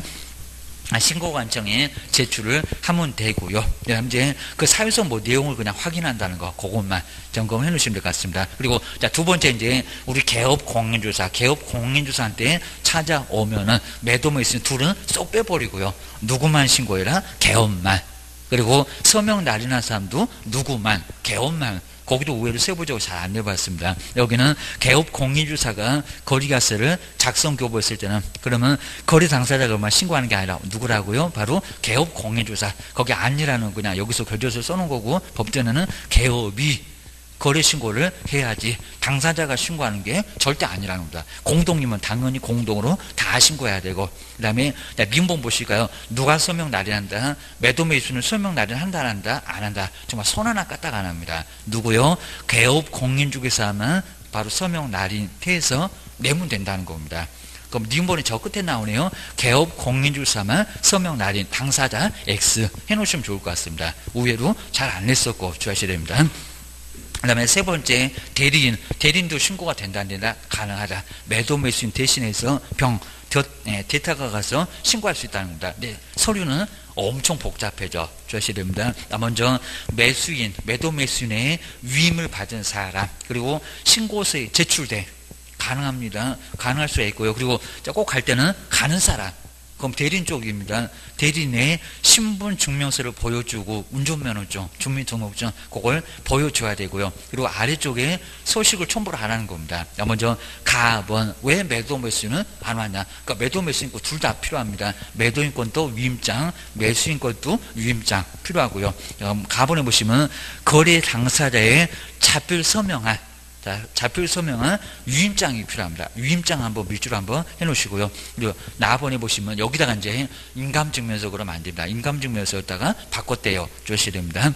신고관청에 제출을 하면 되고요. 이제 그 사유서 뭐 내용을 그냥 확인한다는 거, 그것만 점검해 놓으시면 될 것 같습니다. 그리고 자, 두 번째 이제 우리 개업 공인주사, 개업 공인주사한테 찾아오면은 매도 매수 둘은 쏙 빼버리고요. 누구만 신고해라? 개업만. 그리고 서명 날인한 사람도 누구만, 개업만. 거기도 의외로 세부적으로 잘 안 내봤습니다. 여기는 개업 공인주사가 거리계약서를 작성 교부했을 때는 그러면 거리 당사자가만 신고하는 게 아니라 누구라고요? 바로 개업 공인주사. 거기 아니라는 그냥 여기서 결제서 써놓은 거고 법전에는 개업이 거래 신고를 해야지 당사자가 신고하는 게 절대 아니라는 겁니다. 공동이면 당연히 공동으로 다 신고해야 되고 그 다음에 민본 보실까요? 누가 서명 날인한다? 매도 매수는 서명 날인한다 안 한다? 안 한다. 정말 손 하나 까딱 안 합니다. 누구요? 개업 공인중개사 하면 바로 서명 날인해서 내면 된다는 겁니다. 그럼 민본이 저 끝에 나오네요. 개업 공인중개사만 서명 날인 당사자 X 해놓으시면 좋을 것 같습니다. 의외로 잘 안 냈었고 주의하셔야 됩니다. 그 다음에 세 번째 대리인, 대리인도 신고가 된다 안 된다? 가능하다. 매도 매수인 대신해서 병, 덧, 예, 대타가 가서 신고할 수 있다는 겁니다. 근데 서류는 엄청 복잡해져 주셔야 됩니다. 먼저 매수인, 매도 매수인의 위임을 받은 사람 그리고 신고서에 제출돼 가능합니다. 가능할 수 있고요. 그리고 꼭 갈 때는 가는 사람 그럼 대리인 쪽입니다. 대리인의 신분증명서를 보여주고 운전면허증, 주민등록증 그걸 보여줘야 되고요. 그리고 아래쪽에 소식을 첨부를 안 하는 겁니다. 먼저 가번 왜 매도 매수는 안 왔냐? 그러니까 매도 매수인 거 둘 다 필요합니다. 매도인 건도 위임장, 매수인 것도 위임장 필요하고요. 가번에 보시면 거래 당사자의 자필 서명한 자, 자필 서명은 위임장이 필요합니다. 위임장 한번 밑줄 한번 해놓으시고요. 그리고 나번에 보시면 여기다가 이제 인감증명서 그러면 안 됩니다. 인감증명서였다가 바꿨대요. 주셔야 됩니다.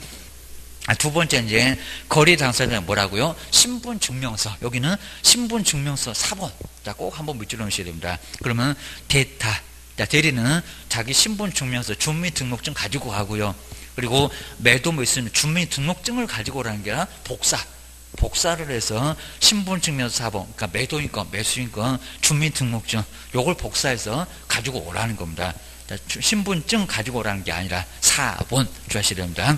두 번째 이제 거래 당사자는 뭐라고요? 신분증명서. 여기는 신분증명서 사 번. 자, 꼭 한번 밑줄 넣으셔야 됩니다. 그러면 대타. 자, 대리는 자기 신분증명서, 주민등록증 가지고 가고요. 그리고 매도 매수는 주민등록증을 가지고 오라는 게 아니라 복사. 복사를 해서 신분증명서 사 번, 그러니까 매도인권, 매수인권, 주민등록증 요걸 복사해서 가지고 오라는 겁니다. 신분증 가지고 오라는 게 아니라 사 번 주셔야 됩니다.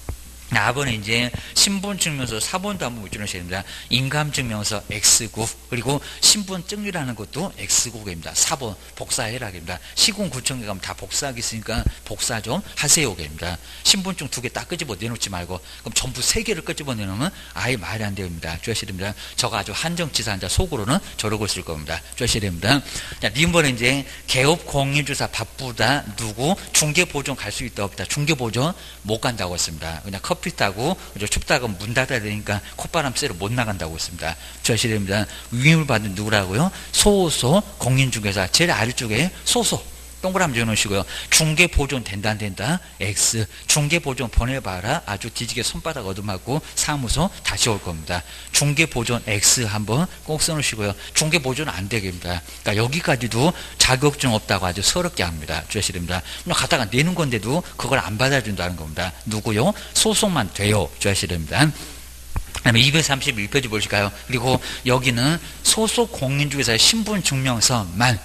사 번에 이제 신분증명서 사 번도 한번 물어주셔야 됩니다. 인감증명서 X국 그리고 신분증이라는 것도 X국입니다. 사 번 복사해라 입니다. 시군구청에 가면 다 복사하기 있으니까 복사 좀 하세요 입니다. 신분증 두 개 딱 끄집어 내놓지 말고 그럼 전부 세 개를 끄집어 내놓으면 아예 말이 안 됩니다. 주셔야 됩니다. 저가 아주 한정치사한자 속으로는 저러고 있을 겁니다. 주셔야 됩니다. 자, 님번에 이제 개업 공인주사 바쁘다 누구 중개보존 갈 수 있다 없다. 중개보존 못 간다고 했습니다. 그냥 커피 타고 춥다가 문 닫아야 되니까 콧바람 쐬러 못 나간다고 했습니다. 주셔야 됩니다. 위임을 받은 누구라고요? 소소 공인중개사 제일 아래쪽에 소소 동그라미 적어놓으시고요. 중개보존 된다 안 된다? X. 중개보존 보내봐라. 아주 뒤지게 손바닥 얻어맞고 사무소 다시 올 겁니다. 중개보존 X 한번 꼭 써놓으시고요. 중개보존 안 되겠습니다. 그러니까 여기까지도 자격증 없다고 아주 서럽게 합니다. 주셔야 됩니다. 갖다가 내는 건데도 그걸 안 받아준다는 겁니다. 누구요? 소송만 돼요. 주셔야 됩니다. 그다음에 이백삼십일 페이지 보실까요? 그리고 여기는 소속 공인중개사의 신분증명서만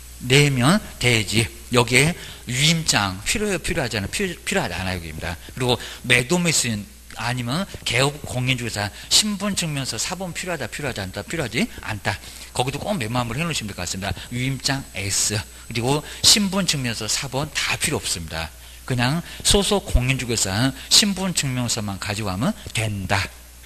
내면 되지. 여기에 위임장 필요해요? 필요하지 않아요? 필요, 필요하지 않아요? 여기입니다. 그리고 매도 매수인 아니면 개업 공인중개사 신분증명서 사 번 필요하다 필요하지 않다 필요하지 않다. 거기도 꼭 메모함을 해놓으시면 될 것 같습니다. 위임장 S 그리고 신분증명서 사 번 다 필요 없습니다. 그냥 소속 공인중개사 신분증명서만 가지고 가면 된다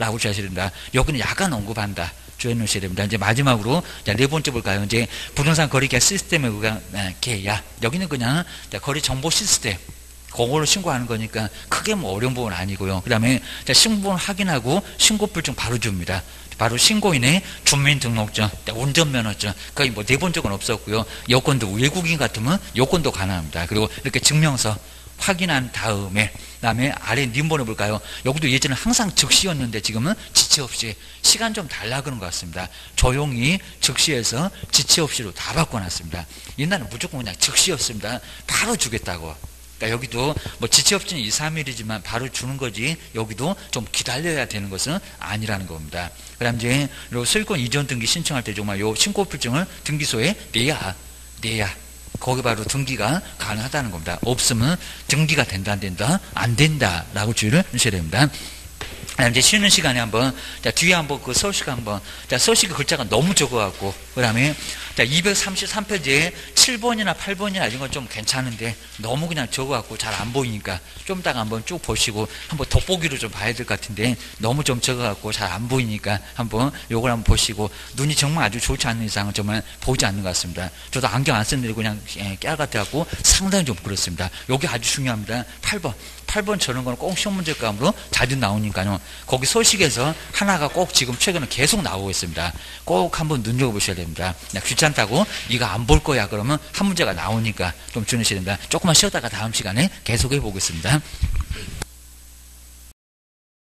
라고 주셔야 됩니다. 여기는 약간 언급한다. 주의해 놓으셔야 됩니다. 이제 마지막으로, 자, 네 번째 볼까요? 이제 부동산 거래 계약 시스템의 계약. 여기는 그냥 거래 정보 시스템. 그걸로 신고하는 거니까 크게 뭐 어려운 부분은 아니고요. 그 다음에 신고를 확인하고 신고불증 바로 줍니다. 바로 신고인의 주민등록증, 운전면허증, 거의 뭐 내본 적은 없었고요. 여권도 외국인 같으면 여권도 가능합니다. 그리고 이렇게 증명서 확인한 다음에, 그다음에 아래 님번호 볼까요? 여기도 예전에 항상 즉시였는데 지금은 지체 없이 시간 좀 달라 그런 것 같습니다. 조용히 즉시해서 지체 없이로 다 바꿔놨습니다. 옛날에 무조건 그냥 즉시였습니다. 바로 주겠다고. 그러니까 여기도 뭐 지체 없이는 이, 삼 일이지만 바로 주는 거지 여기도 좀 기다려야 되는 것은 아니라는 겁니다. 그 다음 이제 요 소유권 이전 등기 신청할 때 정말 요 신고불증을 등기소에 내야, 내야. 거기 바로 등기가 가능하다는 겁니다. 없으면 등기가 된다 안 된다? 안 된다 라고 주의를 주셔야 됩니다. 이제 쉬는 시간에 한번, 자, 뒤에 한번 그 서식 한번, 자, 서식 글자가 너무 적어갖고, 그 다음에, 자, 이백삼십삼 페이지에 칠 번이나 팔 번이나 이런 건 좀 괜찮은데, 너무 그냥 적어갖고 잘 안 보이니까, 좀 이따가 한번 쭉 보시고, 한번 돋보기로 좀 봐야 될 것 같은데, 너무 좀 적어갖고 잘 안 보이니까, 한번 요걸 한번 보시고, 눈이 정말 아주 좋지 않는 이상은 정말 보지 않는 것 같습니다. 저도 안경 안 쓰는데 그냥 깨알 같아갖고 상당히 좀 그렇습니다. 요게 아주 중요합니다. 팔 번. 팔 번 저런 거는 꼭 시험 문제감으로 자주 나오니까요. 거기 소식에서 하나가 꼭 지금 최근에 계속 나오고 있습니다. 꼭 한번 눈여겨보셔야 됩니다. 귀찮다고 이거 안 볼 거야 그러면 한 문제가 나오니까 좀 주의하셔야 됩니다. 조금만 쉬었다가 다음 시간에 계속 해보겠습니다.